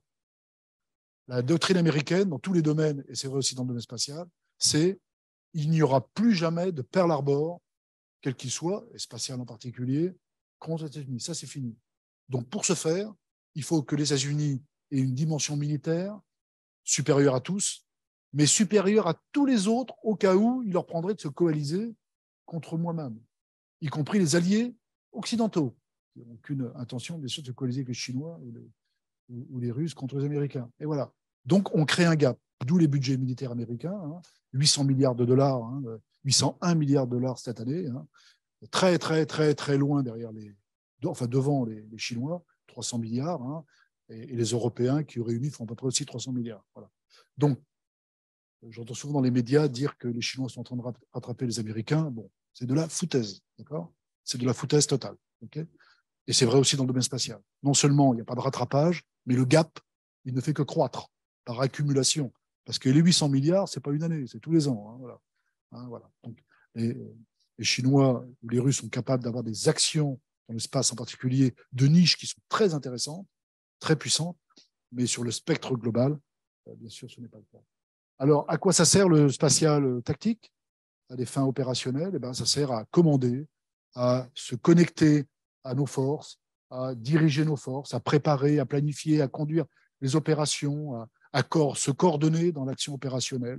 La doctrine américaine, dans tous les domaines, et c'est vrai aussi dans le domaine spatial, c'est il n'y aura plus jamais de Pearl Harbor, quel qu'il soit, et spatial en particulier, contre les États-Unis. Ça, c'est fini. Donc, pour ce faire, il faut que les États-Unis aient une dimension militaire supérieure à tous, mais supérieure à tous les autres, au cas où il leur prendrait de se coaliser contre moi-même, y compris les alliés occidentaux, qui n'ont aucune intention, bien sûr, de se coaliser avec les Chinois ou les, ou, ou les Russes contre les Américains. Et voilà. Donc, on crée un gap, d'où les budgets militaires américains, hein, huit cents milliards de dollars, hein, huit cent un milliards de dollars cette année, hein, très, très, très, très loin derrière les, enfin devant les, les Chinois, trois cents milliards, hein, et, et les Européens qui réunis font à peu près aussi trois cents milliards. Voilà. Donc, j'entends souvent dans les médias dire que les Chinois sont en train de rattraper les Américains. Bon, c'est de la foutaise, d'accord? C'est de la foutaise totale, ok? Et c'est vrai aussi dans le domaine spatial. Non seulement il n'y a pas de rattrapage, mais le gap, il ne fait que croître par accumulation. Parce que les huit cents milliards, ce n'est pas une année, c'est tous les ans. Hein, voilà. Hein, voilà. Donc, les, les Chinois ou les Russes sont capables d'avoir des actions dans l'espace en particulier de niche qui sont très intéressantes, très puissantes, mais sur le spectre global, bien sûr, ce n'est pas le cas. Alors, à quoi ça sert le spatial tactique? À des fins opérationnelles, eh bien, ça sert à commander, à se connecter à nos forces, à diriger nos forces, à préparer, à planifier, à conduire les opérations, à, à cor- se coordonner dans l'action opérationnelle.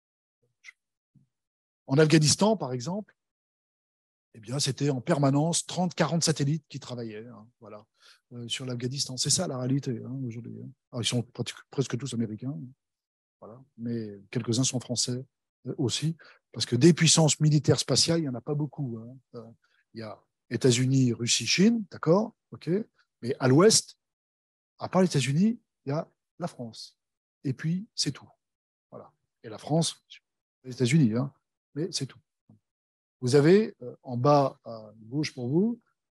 En Afghanistan, par exemple, eh bien, c'était en permanence trente, quarante satellites qui travaillaient, hein, voilà, euh, sur l'Afghanistan. C'est ça la réalité, hein, aujourd'hui. Alors, ils sont presque tous américains, voilà, mais quelques-uns sont français euh, aussi, parce que des puissances militaires spatiales, il n'y en a pas beaucoup. Hein. Euh, il y a États-Unis, Russie, Chine, d'accord, ok, mais à l'ouest, à part les États-Unis, il y a la France. Et puis, c'est tout. Voilà. Et la France, les États-Unis, hein, mais c'est tout. Vous avez euh, en bas à gauche pour vous,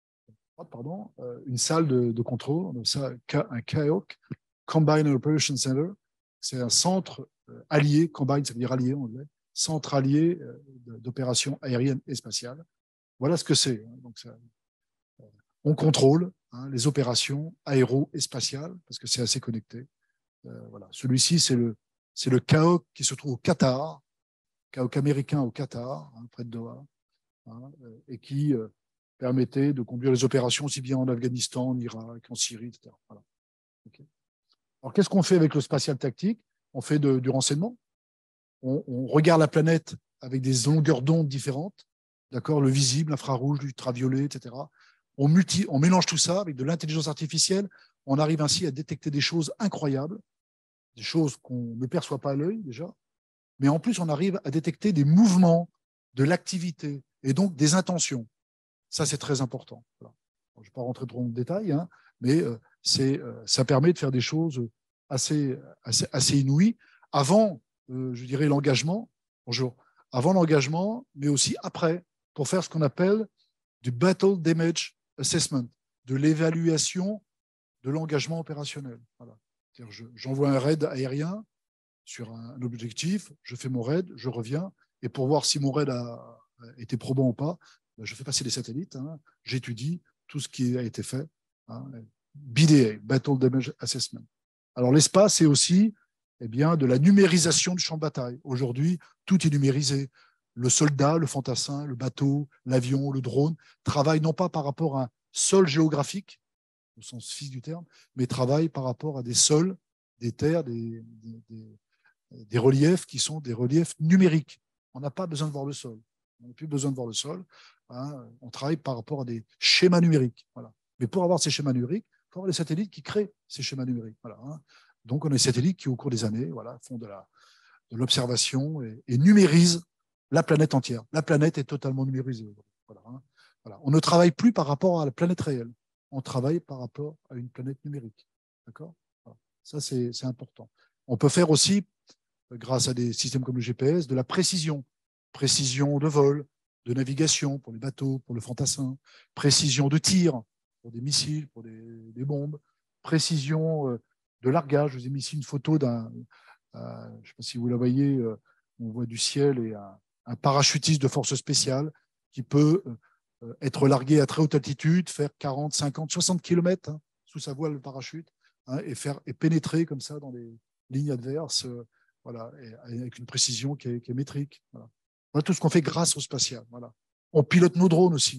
pardon, euh, une salle de, de contrôle, ça, un C A O C, Combined Operations Center. C'est un centre euh, allié, Combined, ça veut dire allié en anglais, centre allié euh, d'opérations aériennes et spatiales. Voilà ce que c'est. Hein. Donc, ça, euh, on contrôle hein, les opérations aéro et spatiales parce que c'est assez connecté. Euh, voilà. Celui-ci, c'est le, c'est le C A O C qui se trouve au Qatar, C A O C américain au Qatar, hein, près de Doha, hein, et qui euh, permettait de conduire les opérations aussi bien en Afghanistan, en Irak, en Syrie, et cetera. Voilà. Okay. Alors, qu'est-ce qu'on fait avec le spatial tactique? On fait de, du renseignement. On, on regarde la planète avec des longueurs d'onde différentes, d'accord, le visible, l'infrarouge, l'ultraviolet, et cetera. On, multi, on mélange tout ça avec de l'intelligence artificielle. On arrive ainsi à détecter des choses incroyables, des choses qu'on ne perçoit pas à l'œil déjà, mais en plus, on arrive à détecter des mouvements, de l'activité et donc des intentions. Ça, c'est très important. Voilà. Je ne vais pas rentrer trop dans le détail, hein, mais euh, euh, ça permet de faire des choses assez, assez, assez inouïes avant, euh, je dirais, l'engagement. Bonjour. Avant l'engagement, mais aussi après, pour faire ce qu'on appelle du Battle Damage Assessment, de l'évaluation de l'engagement opérationnel. Voilà. J'envoie un raid aérien sur un objectif, je fais mon raid, je reviens, et pour voir si mon raid a été probant ou pas, je fais passer les satellites, hein, j'étudie tout ce qui a été fait. Hein, B D A, Battle Damage Assessment. Alors l'espace, c'est aussi eh bien, de la numérisation du champ de bataille. Aujourd'hui, tout est numérisé. Le soldat, le fantassin, le bateau, l'avion, le drone travaillent non pas par rapport à un sol géographique, au sens physique du terme, mais travaillent par rapport à des sols, des terres, des, des, des des reliefs qui sont des reliefs numériques. On n'a pas besoin de voir le sol. On n'a plus besoin de voir le sol. Hein. On travaille par rapport à des schémas numériques. Voilà. Mais pour avoir ces schémas numériques, il faut avoir des satellites qui créent ces schémas numériques. Voilà, hein. Donc, on a des satellites qui, au cours des années, voilà, font de l'observation et, et numérisent la planète entière. La planète est totalement numérisée. Voilà, hein. Voilà. On ne travaille plus par rapport à la planète réelle. On travaille par rapport à une planète numérique. D'accord ? Voilà. Ça, c'est important. On peut faire aussi, grâce à des systèmes comme le G P S, de la précision. Précision de vol, de navigation pour les bateaux, pour le fantassin, précision de tir pour des missiles, pour des, des bombes, précision euh, de largage. Je vous ai mis ici une photo d'un, euh, je ne sais pas si vous la voyez, euh, on voit du ciel et un, un parachutiste de force spéciale qui peut euh, être largué à très haute altitude, faire quarante, cinquante, soixante kilomètres hein, sous sa voile de parachute hein, et, faire, et pénétrer comme ça dans les lignes adverses. Euh, Voilà, et avec une précision qui est, qui est métrique. Voilà. Voilà tout ce qu'on fait grâce au spatial. Voilà. On pilote nos drones aussi.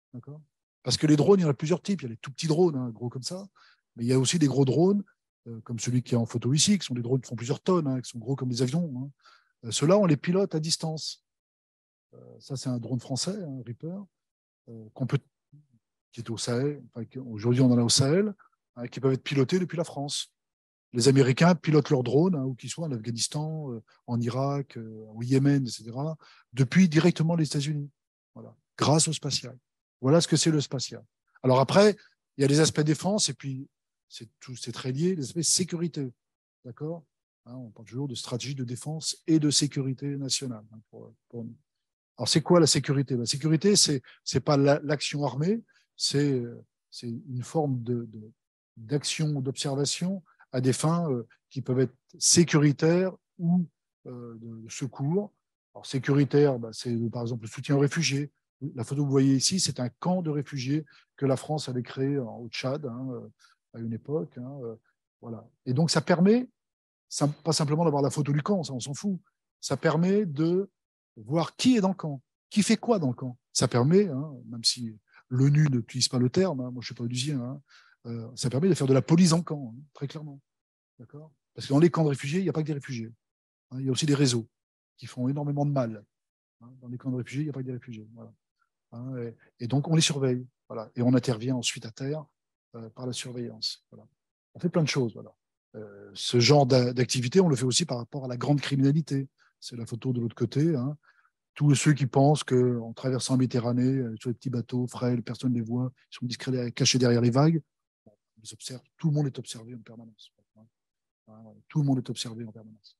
Parce que les drones, il y en a plusieurs types. Il y a les tout petits drones, hein, gros comme ça, mais il y a aussi des gros drones, euh, comme celui qui est en photo ici, qui sont des drones qui font plusieurs tonnes, hein, qui sont gros comme des avions. Hein. Euh, Ceux-là, on les pilote à distance. Euh, ça, c'est un drone français, un Reaper, euh, qu'on peut, qui est au Sahel. Enfin, aujourd'hui, on en a au Sahel, hein, qui peuvent être pilotés depuis la France. Les Américains pilotent leurs drones, hein, où qu'ils soient, en Afghanistan, euh, en Irak, euh, au Yémen, et cetera, depuis directement les États-Unis, voilà, grâce au spatial. Voilà ce que c'est le spatial. Alors après, il y a les aspects défense, et puis c'est très lié, les aspects sécurité. D'accord ? Hein, on parle toujours de stratégie de défense et de sécurité nationale. Hein, pour, pour nous. Alors, c'est quoi la sécurité? La sécurité, c'est c'est pas l'action armée, c'est c'est une forme de, de, d'action, d'observation à des fins euh, qui peuvent être sécuritaires ou euh, de secours. Alors, sécuritaire, bah, c'est par exemple le soutien aux réfugiés. La photo que vous voyez ici, c'est un camp de réfugiés que la France avait créé en, au Tchad hein, à une époque. Hein, euh, voilà. Et donc, ça permet, ça, pas simplement d'avoir la photo du camp, ça, on s'en fout. Ça permet de voir qui est dans le camp, qui fait quoi dans le camp. Ça permet, hein, même si l'ONU n'utilise pas le terme, hein, moi je ne suis pas onusien, hein, euh, ça permet de faire de la police en camp, hein, très clairement. D'accord ? Parce que dans les camps de réfugiés, il n'y a pas que des réfugiés. Hein, il y a aussi des réseaux qui font énormément de mal. Hein, dans les camps de réfugiés, il n'y a pas que des réfugiés. Voilà. Hein, et, et donc on les surveille. Voilà, et on intervient ensuite à terre euh, par la surveillance. Voilà. On fait plein de choses. Voilà. Euh, ce genre d'activité, on le fait aussi par rapport à la grande criminalité. C'est la photo de l'autre côté. Hein. Tous ceux qui pensent qu'en traversant la Méditerranée, sur les petits bateaux frêles, personne ne les voit, ils sont discrets, cachés derrière les vagues, on les observe. Tout le monde est observé en permanence. Tout le monde est observé en permanence.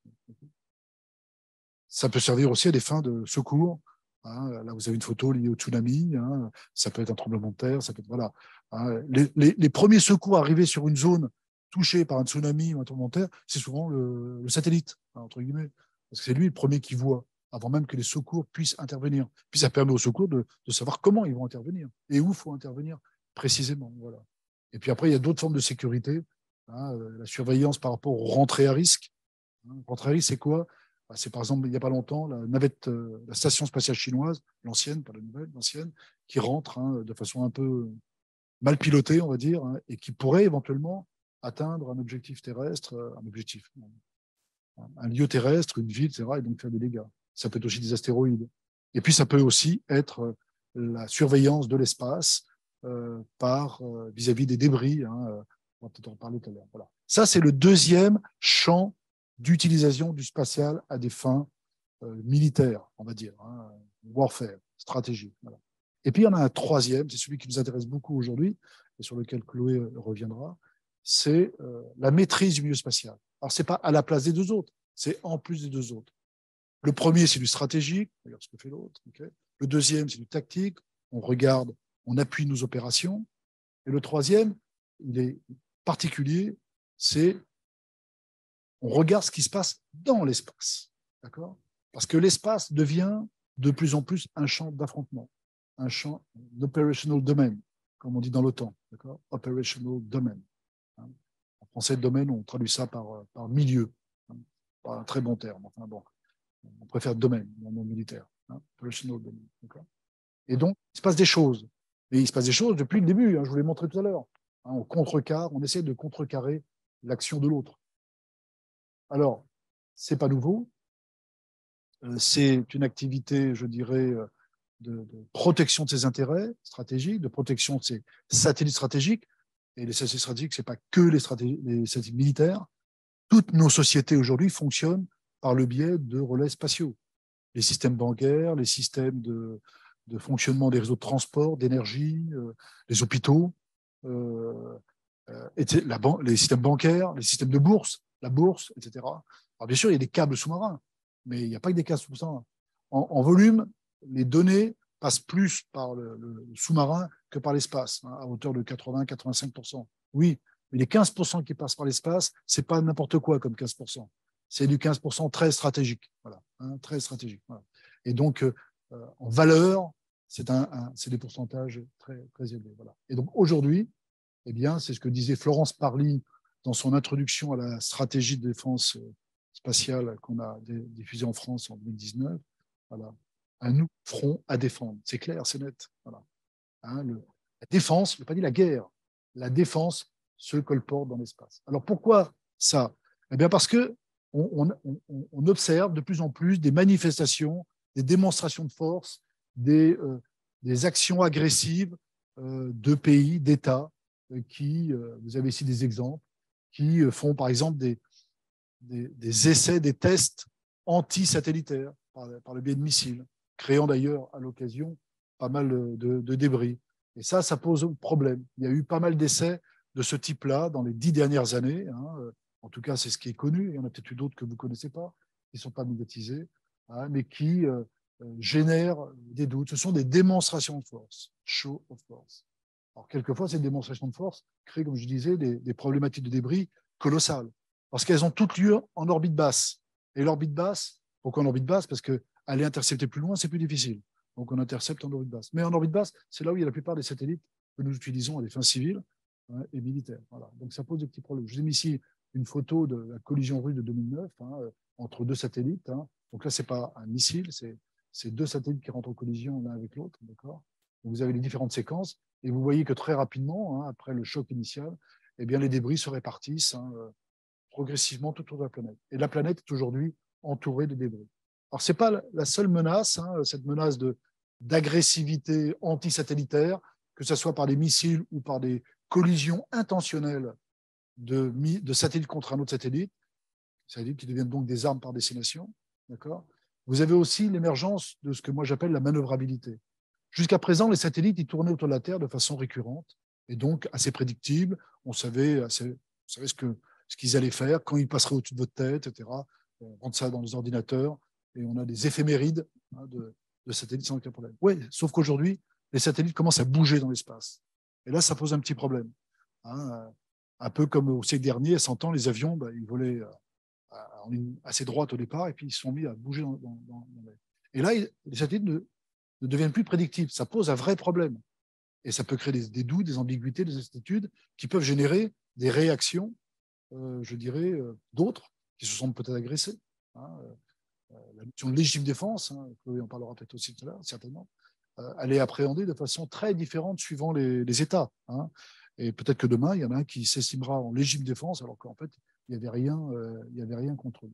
Ça peut servir aussi à des fins de secours. Hein. Là, vous avez une photo liée au tsunami. Hein. Ça peut être un tremblement de terre. Ça peut être, voilà. Hein. Les, les, les premiers secours arrivés sur une zone touchée par un tsunami ou un tremblement de terre, c'est souvent le, le satellite, hein, entre guillemets. Parce que c'est lui le premier qui voit, avant même que les secours puissent intervenir. Puis ça permet aux secours de, de savoir comment ils vont intervenir et où il faut intervenir précisément. Voilà. Et puis après, il y a d'autres formes de sécurité. Hein, la surveillance par rapport aux rentrées à risque. Hein, rentrées à risque, c'est quoi? C'est par exemple, il n'y a pas longtemps, la navette, euh, la station spatiale chinoise, l'ancienne, pas la nouvelle, l'ancienne, qui rentre hein, de façon un peu mal pilotée, on va dire, hein, et qui pourrait éventuellement atteindre un objectif terrestre, un objectif, un lieu terrestre, une ville, et cetera, et donc faire des dégâts. Ça peut être aussi des astéroïdes. Et puis, ça peut aussi être la surveillance de l'espace euh, par euh, vis-à-vis des débris. Hein, on va peut-être en parler tout à l'heure. Voilà. Ça, c'est le deuxième champ d'utilisation du spatial à des fins euh, militaires, on va dire, hein, warfare, stratégie. Voilà. Et puis, il y en a un troisième, c'est celui qui nous intéresse beaucoup aujourd'hui, et sur lequel Chloé reviendra, c'est euh, la maîtrise du milieu spatial. Alors, ce n'est pas à la place des deux autres, c'est en plus des deux autres. Le premier, c'est du stratégique, regarde ce que fait l'autre. Okay. Le deuxième, c'est du tactique, on regarde, on appuie nos opérations. Et le troisième, il est particulier, c'est on regarde ce qui se passe dans l'espace. D'accord ? Parce que l'espace devient de plus en plus un champ d'affrontement, un champ d'operational domain, comme on dit dans l'OTAN. D'accord ? Operational domain. Hein. En français, domaine, on traduit ça par, par milieu. Hein. Pas un très bon terme. Enfin bon, on préfère domaine, dans le monde militaire. Hein. Operational domain. D'accord ? Et donc, il se passe des choses. Et il se passe des choses depuis le début. Hein, je vous l'ai montré tout à l'heure. Hein, on contrecarre, on essaie de contrecarrer l'action de l'autre. Alors, ce n'est pas nouveau. Euh, c'est une activité, je dirais, de, de protection de ses intérêts stratégiques, de protection de ses satellites stratégiques. Et les satellites stratégiques, ce n'est pas que les, les satellites militaires. Toutes nos sociétés aujourd'hui fonctionnent par le biais de relais spatiaux. Les systèmes bancaires, les systèmes de, de fonctionnement des réseaux de transport, d'énergie, euh, les hôpitaux, euh, euh, et la ban les systèmes bancaires, les systèmes de bourse, la bourse, et cetera. Alors bien sûr, il y a des câbles sous-marins, mais il n'y a pas que des câbles sous-marins. En, en volume, les données passent plus par le, le sous-marin que par l'espace, hein, à hauteur de quatre-vingts à quatre-vingt-cinq pour cent. Oui, mais les quinze pour cent qui passent par l'espace, ce n'est pas n'importe quoi comme quinze pour cent. C'est du quinze pour cent très stratégique. Voilà, hein, très stratégique. Voilà. Et donc, euh, en valeur, c'est un, un, des pourcentages très, très élevés. Voilà. Et donc, aujourd'hui, eh bien, c'est ce que disait Florence Parly dans son introduction à la stratégie de défense spatiale qu'on a diffusée en France en deux mille dix-neuf. Voilà. Un nous front à défendre. C'est clair, c'est net. Voilà. Hein, le, la défense, je n'ai pas dit la guerre, la défense se colporte dans l'espace. Alors pourquoi ça? Eh bien parce que on, on, on observe de plus en plus des manifestations, des démonstrations de force, des, euh, des actions agressives euh, de pays, d'États, euh, qui, euh, vous avez ici des exemples, qui euh, font par exemple des, des, des essais, des tests anti-satellitaires par, par le biais de missiles, créant d'ailleurs à l'occasion pas mal de, de débris. Et ça, ça pose un problème. Il y a eu pas mal d'essais de ce type-là dans les dix dernières années, hein, en tout cas c'est ce qui est connu, il y en a peut-être eu d'autres que vous ne connaissez pas, qui ne sont pas médiatisés, hein, mais qui euh, génèrent des doutes. Ce sont des démonstrations de force, show of force. Alors quelquefois, ces démonstrations de force créent, comme je disais, des, des problématiques de débris colossales, parce qu'elles ont toutes lieu en orbite basse. Et l'orbite basse, pourquoi en orbite basse? Parce qu'aller intercepter plus loin, c'est plus difficile. Donc on intercepte en orbite basse. Mais en orbite basse, c'est là où il y a la plupart des satellites que nous utilisons à des fins civiles, hein, et militaires. Voilà. Donc ça pose des petits problèmes. Je vous ai mis ici une photo de la collision russe de deux mille neuf, hein, entre deux satellites. Hein. Donc là, ce n'est pas un missile, c'est deux satellites qui rentrent en collision l'un avec l'autre. D'accord. Vous avez les différentes séquences et vous voyez que très rapidement, hein, après le choc initial, eh bien, les débris se répartissent, hein, progressivement tout autour de la planète. Et la planète est aujourd'hui entourée de débris. Alors, ce n'est pas la seule menace, hein, cette menace d'agressivité antisatellitaire, que ce soit par des missiles ou par des collisions intentionnelles de, de satellites contre un autre satellite, satellites qui deviennent donc des armes par destination. D'accord. Vous avez aussi l'émergence de ce que moi j'appelle la manœuvrabilité. Jusqu'à présent, les satellites ils tournaient autour de la Terre de façon récurrente et donc assez prédictible. On savait, assez, on savait ce que ce qu'ils allaient faire, quand ils passeraient au-dessus de votre tête, et cetera. On rentre ça dans les ordinateurs et on a des éphémérides, hein, de, de satellites sans aucun problème. Oui, sauf qu'aujourd'hui, les satellites commencent à bouger dans l'espace. Et là, ça pose un petit problème. Hein, un peu comme au siècle dernier, à cent ans, les avions, bah, ils volaient en ligne assez droite au départ et puis ils se sont mis à bouger dans, dans, dans l'air. Et là, les satellites ne, ne deviennent plus prédictibles. Ça pose un vrai problème. Et ça peut créer des, des doutes, des ambiguïtés, des incertitudes qui peuvent générer des réactions, euh, je dirais, euh, d'autres qui se sont peut-être agressés. Hein. Euh, la notion de légitime défense, hein, Chloé en parlera peut-être aussi tout à l'heure, certainement, euh, elle est appréhendée de façon très différente suivant les, les États. Hein. Et peut-être que demain, il y en a un qui s'estimera en légitime défense, alors qu'en fait, il n'y avait rien, euh, il n'y avait rien contre eux.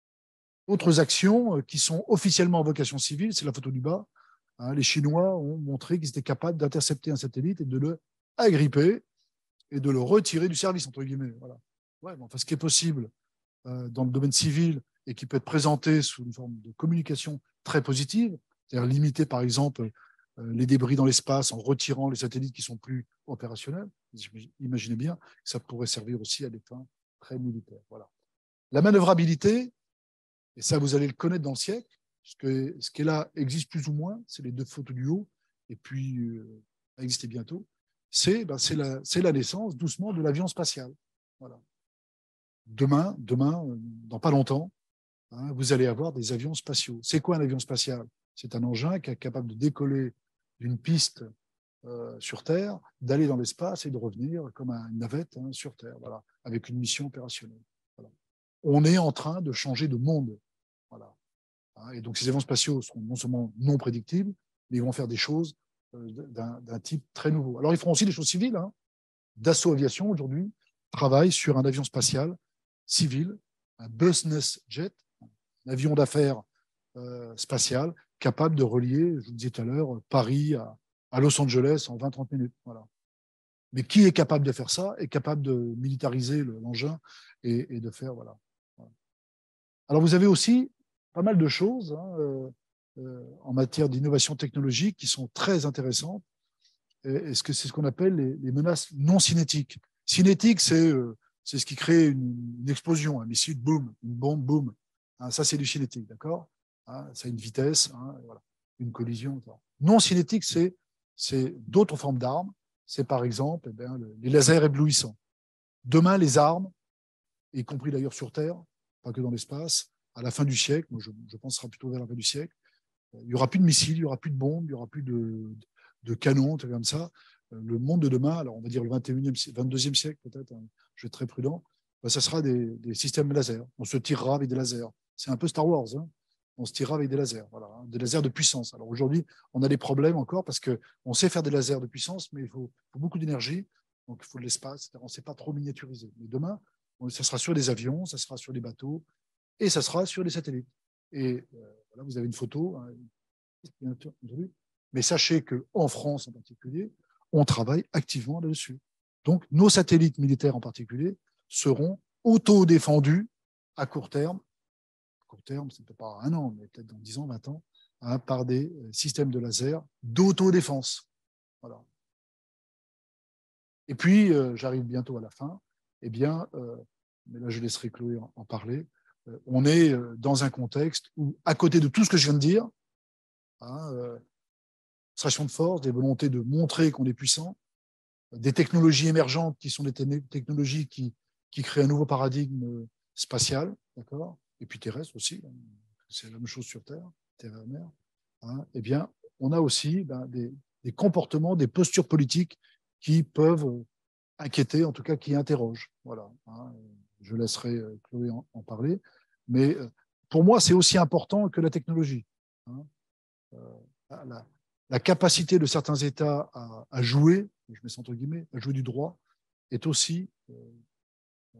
Autres actions euh, qui sont officiellement en vocation civile, c'est la photo du bas. Hein, les Chinois ont montré qu'ils étaient capables d'intercepter un satellite et de le agripper et de le retirer du service, entre guillemets. Voilà. Ouais, bon, enfin, ce qui est possible euh, dans le domaine civil et qui peut être présenté sous une forme de communication très positive, c'est-à-dire limiter, par exemple, euh, les débris dans l'espace en retirant les satellites qui sont plus opérationnels. Imaginez bien que ça pourrait servir aussi à des fins très militaires. Voilà. La manœuvrabilité, et ça, vous allez le connaître dans le siècle, parce que ce qui est là existe plus ou moins, c'est les deux photos du haut, et puis euh, va exister bientôt, c'est ben, la, la naissance doucement de l'avion spatial. Voilà. Demain, demain, dans pas longtemps, hein, vous allez avoir des avions spatiaux. C'est quoi un avion spatial? C'est un engin qui est capable de décoller d'une piste euh, sur Terre, d'aller dans l'espace et de revenir comme une navette, hein, sur Terre, voilà, avec une mission opérationnelle. Voilà. On est en train de changer de monde. Voilà. Et donc, ces avions spatiaux seront non seulement non prédictibles, mais ils vont faire des choses d'un type très nouveau. Alors, ils feront aussi des choses civiles. Hein. Dassault Aviation, aujourd'hui, travaille sur un avion spatial civil, un business jet, un avion d'affaires euh, spatial, capable de relier, je vous le disais tout à l'heure, Paris à, à Los Angeles en vingt à trente minutes. Voilà. Mais qui est capable de faire ça, est capable de militariser l'engin et, et de faire... Voilà. Voilà. Alors, vous avez aussi pas mal de choses, hein, euh, euh, en matière d'innovation technologique qui sont très intéressantes. Est-ce que c'est ce qu'on appelle les, les menaces non cinétiques? Cinétique, c'est euh, ce qui crée une, une explosion, un missile, boum, une bombe, boum. Hein, ça, c'est du cinétique, d'accord? Hein, ça a une vitesse, hein, voilà, une collision. Etc. Non cinétique, c'est d'autres formes d'armes. C'est par exemple eh bien, le, les lasers éblouissants. Demain, les armes, y compris d'ailleurs sur Terre, pas que dans l'espace, à la fin du siècle, moi je, je pense que ce sera plutôt vers la fin du siècle, il n'y aura plus de missiles, il n'y aura plus de bombes, il n'y aura plus de, de canons, comme ça. Le monde de demain, alors on va dire le vingt et unième, vingt-deuxième siècle peut-être, hein, je vais être très prudent, ben ça sera des, des systèmes laser. On se tirera avec des lasers. C'est un peu Star Wars, hein. On se tirera avec des lasers, voilà, hein, des lasers de puissance. Alors aujourd'hui, on a des problèmes encore parce qu'on sait faire des lasers de puissance, mais il faut, faut beaucoup d'énergie, donc il faut de l'espace, on ne sait pas trop miniaturiser. Mais demain, ça sera sur des avions, ça sera sur des bateaux, et ça sera sur des satellites. Et euh, là, vous avez une photo, hein, mais sachez qu'en France en particulier, on travaille activement là-dessus. Donc, nos satellites militaires en particulier seront auto-défendus à court terme, à court terme, c'est peut-être pas un an, mais peut-être dans dix ans, vingt ans, hein, par des systèmes de laser d'autodéfense. Voilà. Et puis, euh, j'arrive bientôt à la fin, eh bien, euh, mais là je laisserai Chloé en, en parler, euh, on est dans un contexte où, à côté de tout ce que je viens de dire, hein, euh, démonstration de force, des volontés de montrer qu'on est puissant, des technologies émergentes qui sont des technologies qui, qui créent un nouveau paradigme spatial, d'accord, et puis terrestre aussi, c'est la même chose sur Terre, Terre et mer, hein, eh bien, on a aussi ben, des, des comportements, des postures politiques qui peuvent inquiéter, en tout cas qui interrogent. Voilà, hein, je laisserai Chloé en, en parler, mais pour moi, c'est aussi important que la technologie. Hein. Euh, la, la capacité de certains États à, à jouer, je mets ça entre guillemets, à jouer du droit, est aussi, euh,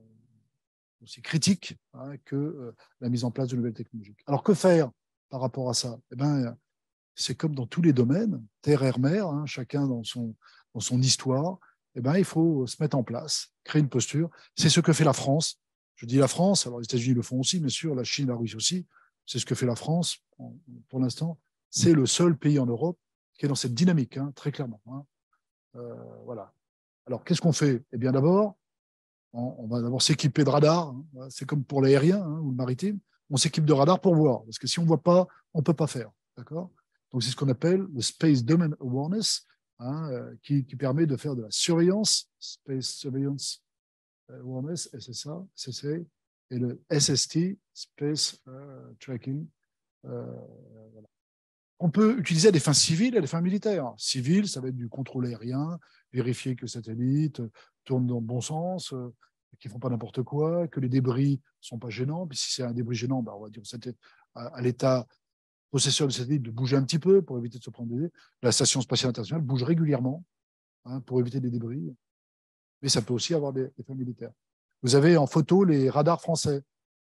aussi critique, hein, que euh, la mise en place de nouvelles technologies. Alors que faire par rapport à ça? Eh ben, c'est comme dans tous les domaines, terre, air, mer, hein, chacun dans son, dans son histoire. Eh ben, il faut se mettre en place, créer une posture. C'est ce que fait la France. Je dis la France, alors les États-Unis le font aussi, bien sûr, la Chine, la Russie aussi. C'est ce que fait la France pour l'instant. C'est le seul pays en Europe qui est dans cette dynamique, hein, très clairement. Hein. Euh, voilà. Alors, qu'est-ce qu'on fait? Eh bien, d'abord, on, on va d'abord s'équiper de radars. Hein. C'est comme pour l'aérien, hein, ou le maritime. On s'équipe de radars pour voir. Parce que si on ne voit pas, on ne peut pas faire. D'accord? Donc, c'est ce qu'on appelle le Space Domain Awareness, hein, euh, qui, qui permet de faire de la surveillance, Space Surveillance Awareness, S S A, S S A, et le S S T, Space uh, Tracking. Euh, voilà. On peut utiliser à des fins civiles et à des fins militaires. Civiles, ça va être du contrôle aérien, vérifier que le satellite tourne dans le bon sens, euh, qu'ils ne font pas n'importe quoi, que les débris ne sont pas gênants. Puis si c'est un débris gênant, bah, on va dire à, à l'état possesseur du satellite de bouger un petit peu pour éviter de se prendre des... La Station spatiale internationale bouge régulièrement, hein, pour éviter des débris. Mais ça peut aussi avoir des, des fins militaires. Vous avez en photo les radars français.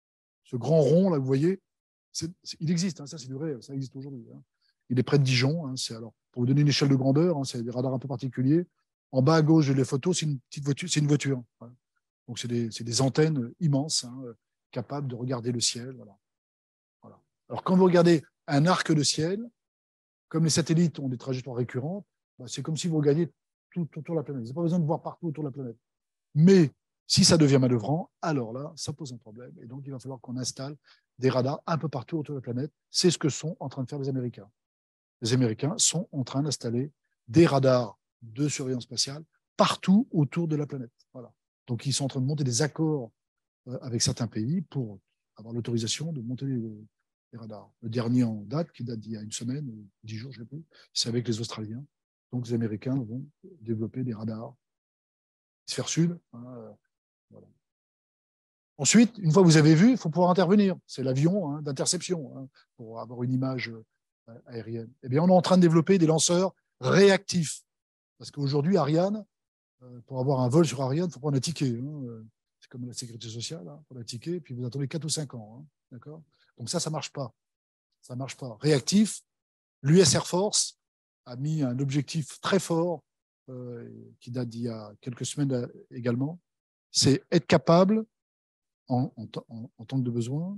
Ce grand rond, là, vous voyez, c'est, c'est, il existe, hein, ça c'est du réel, ça existe aujourd'hui. Hein. Il est près de Dijon. Hein, c'est alors, pour vous donner une échelle de grandeur, hein, c'est des radars un peu particuliers. En bas à gauche de les photos, c'est une petite voiture. C'est une voiture. Hein. Donc c'est des, c'est des antennes immenses, hein, capables de regarder le ciel. Voilà. Voilà. Alors quand vous regardez un arc de ciel, comme les satellites ont des trajectoires récurrentes, bah, c'est comme si vous regardiez tout autour de la planète. Vous n'avez pas besoin de voir partout autour de la planète. Mais si ça devient manœuvrant, alors là, ça pose un problème. Et donc, il va falloir qu'on installe des radars un peu partout autour de la planète. C'est ce que sont en train de faire les Américains. Les Américains sont en train d'installer des radars de surveillance spatiale partout autour de la planète. Voilà. Donc, ils sont en train de monter des accords avec certains pays pour avoir l'autorisation de monter les, les radars. Le dernier en date, qui date d'il y a une semaine, ou dix jours, je ne sais plus, c'est avec les Australiens. Donc, les Américains vont développer des radars sphère sud. Hein, voilà. Ensuite, une fois que vous avez vu, il faut pouvoir intervenir. C'est l'avion, hein, d'interception, hein, pour avoir une image euh, aérienne. Eh bien, on est en train de développer des lanceurs réactifs. Parce qu'aujourd'hui, Ariane, euh, pour avoir un vol sur Ariane, il faut prendre un ticket. Hein, c'est comme la sécurité sociale, hein, pour un ticket, puis vous attendez quatre ou cinq ans. Hein, d'accord ? Donc ça, ça ne marche pas. Ça ne marche pas. Réactif, l'U S Air Force a mis un objectif très fort, euh, qui date d'il y a quelques semaines également, c'est être capable, en, en, en, en tant que de besoin,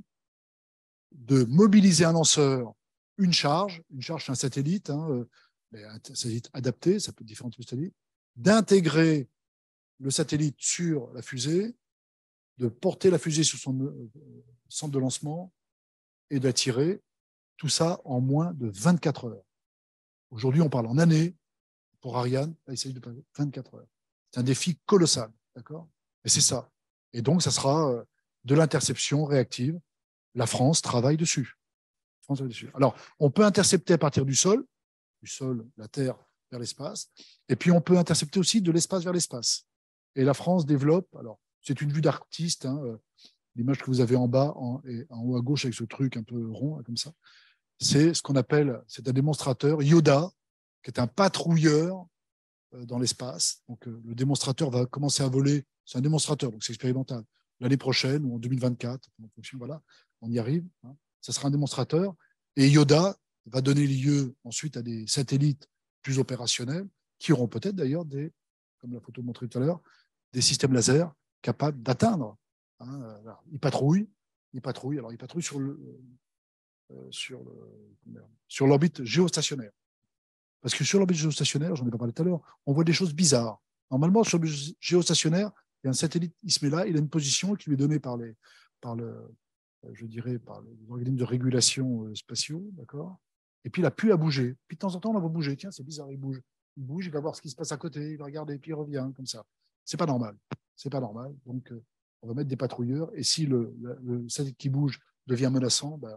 de mobiliser un lanceur, une charge, une charge c'est un satellite, hein, mais un satellite adapté, ça peut être différents types de satellites, d'intégrer le satellite sur la fusée, de porter la fusée sur son euh, centre de lancement et d'attirer tout ça en moins de vingt-quatre heures. Aujourd'hui, on parle en années. Pour Ariane, là, il s'agit de vingt-quatre heures. C'est un défi colossal, d'accord ? Et c'est ça. Et donc, ça sera de l'interception réactive. La France travaille dessus. La France travaille dessus. Alors, on peut intercepter à partir du sol, du sol, la Terre, vers l'espace, et puis on peut intercepter aussi de l'espace vers l'espace. Et la France développe, alors, c'est une vue d'artiste, hein, l'image que vous avez en bas en, et en haut à gauche avec ce truc un peu rond, hein, comme ça, c'est ce qu'on appelle, c'est un démonstrateur, Yoda, qui est un patrouilleur dans l'espace. Donc, euh, le démonstrateur va commencer à voler. C'est un démonstrateur, donc c'est expérimental. L'année prochaine ou en deux mille vingt-quatre, en fonction, voilà, on y arrive. Hein. Ça sera un démonstrateur. Et Yoda va donner lieu ensuite à des satellites plus opérationnels qui auront peut-être d'ailleurs des, comme la photo montrait tout à l'heure, des systèmes laser capables d'atteindre. Hein, ils patrouillent. Ils patrouillent. Alors, ils patrouillent sur le, euh, sur le, sur l'orbite géostationnaire. Parce que sur l'orbite géostationnaire, j'en ai pas parlé tout à l'heure, on voit des choses bizarres. Normalement, sur l'orbite géostationnaire, Il y a un satellite, il se met là, il a une position qui lui est donnée par, les, par, le, je dirais, par les organismes de régulation spatiaux, d'accord. Et puis il a pu à bouger. Puis de temps en temps, on la voit bouger. Tiens, c'est bizarre, il bouge. Il bouge, il va voir ce qui se passe à côté, il va regarder, puis il revient comme ça. C'est pas normal. C'est pas normal. Donc, euh, on va mettre des patrouilleurs. Et si le, le, le satellite qui bouge devient menaçant, ben,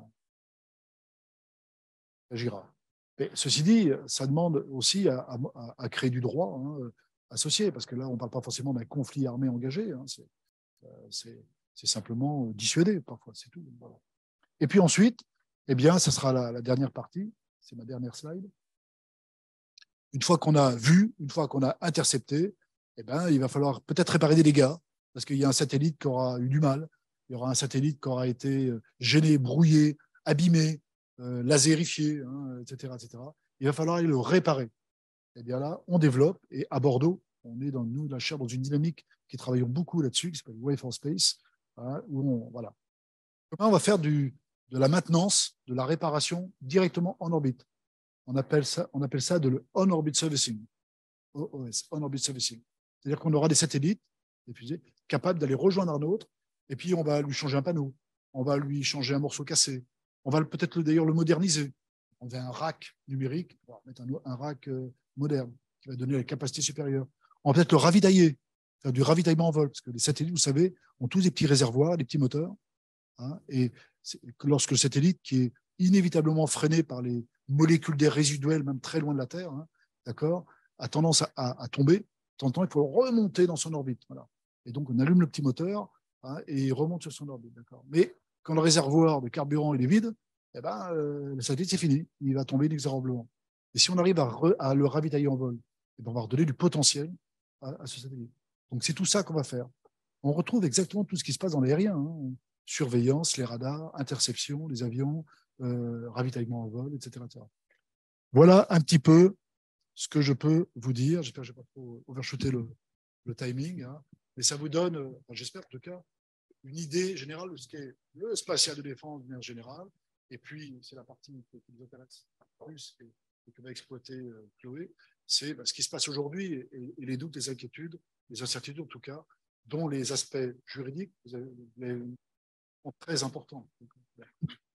on agira. Mais ceci dit, ça demande aussi à, à, à créer du droit hein, associé, parce que là, on ne parle pas forcément d'un conflit armé engagé. Hein, c'est simplement dissuader parfois, c'est tout. Voilà. Et puis ensuite, eh bien, ça sera la, la dernière partie. C'est ma dernière slide. Une fois qu'on a vu, une fois qu'on a intercepté, eh ben, il va falloir peut-être réparer des dégâts, parce qu'il y a un satellite qui aura eu du mal, il y aura un satellite qui aura été gêné, brouillé, abîmé, euh, lasérifié, hein, et cetera, et cetera. Il va falloir le réparer. Eh bien là, on développe, et à Bordeaux, on est dans nous, la chaire, dans une dynamique qui travaillons beaucoup là-dessus, qui s'appelle Way for Space, hein, où on, voilà. On va faire du, de la maintenance, de la réparation directement en orbite. On appelle ça, on appelle ça de le on-orbit servicing. O O S, on-orbit servicing. C'est-à-dire qu'on aura des satellites, des fusées, capables d'aller rejoindre un autre, et puis on va lui changer un panneau, on va lui changer un morceau cassé, on va peut-être d'ailleurs le moderniser. On va un rack numérique, on va mettre un, un rack euh, moderne qui va donner la capacité supérieure. On va peut-être le ravitailler, faire du ravitaillement en vol, parce que les satellites, vous savez, ont tous des petits réservoirs, des petits moteurs, hein, et lorsque le satellite, qui est inévitablement freiné par les molécules d'air résiduelles, même très loin de la Terre, hein, d'accord, a tendance à, à, à tomber. De temps en temps, il faut remonter dans son orbite. Voilà. Et donc, on allume le petit moteur hein, et il remonte sur son orbite. Mais quand le réservoir de carburant il est vide, eh ben, euh, le satellite, c'est fini. Il va tomber inexorablement. Et si on arrive à, re, à le ravitailler en vol, eh ben, on va redonner du potentiel à, à ce satellite. Donc, c'est tout ça qu'on va faire. On retrouve exactement tout ce qui se passe dans l'aérien. Hein. Surveillance, les radars, interception, les avions, euh, ravitaillement en vol, et cetera, et cetera. Voilà un petit peu ce que je peux vous dire. J'espère que je n'ai pas trop overshooté le, le timing, hein. Mais ça vous donne, enfin, j'espère en tout cas, une idée générale de ce qu'est le spatial de défense de manière générale. Et puis, c'est la partie qui nous intéresse plus et, et que va exploiter euh, Chloé, c'est bah, ce qui se passe aujourd'hui et, et les doutes, les inquiétudes, les incertitudes en tout cas, dont les aspects juridiques vous avez, vous avez, sont très importants.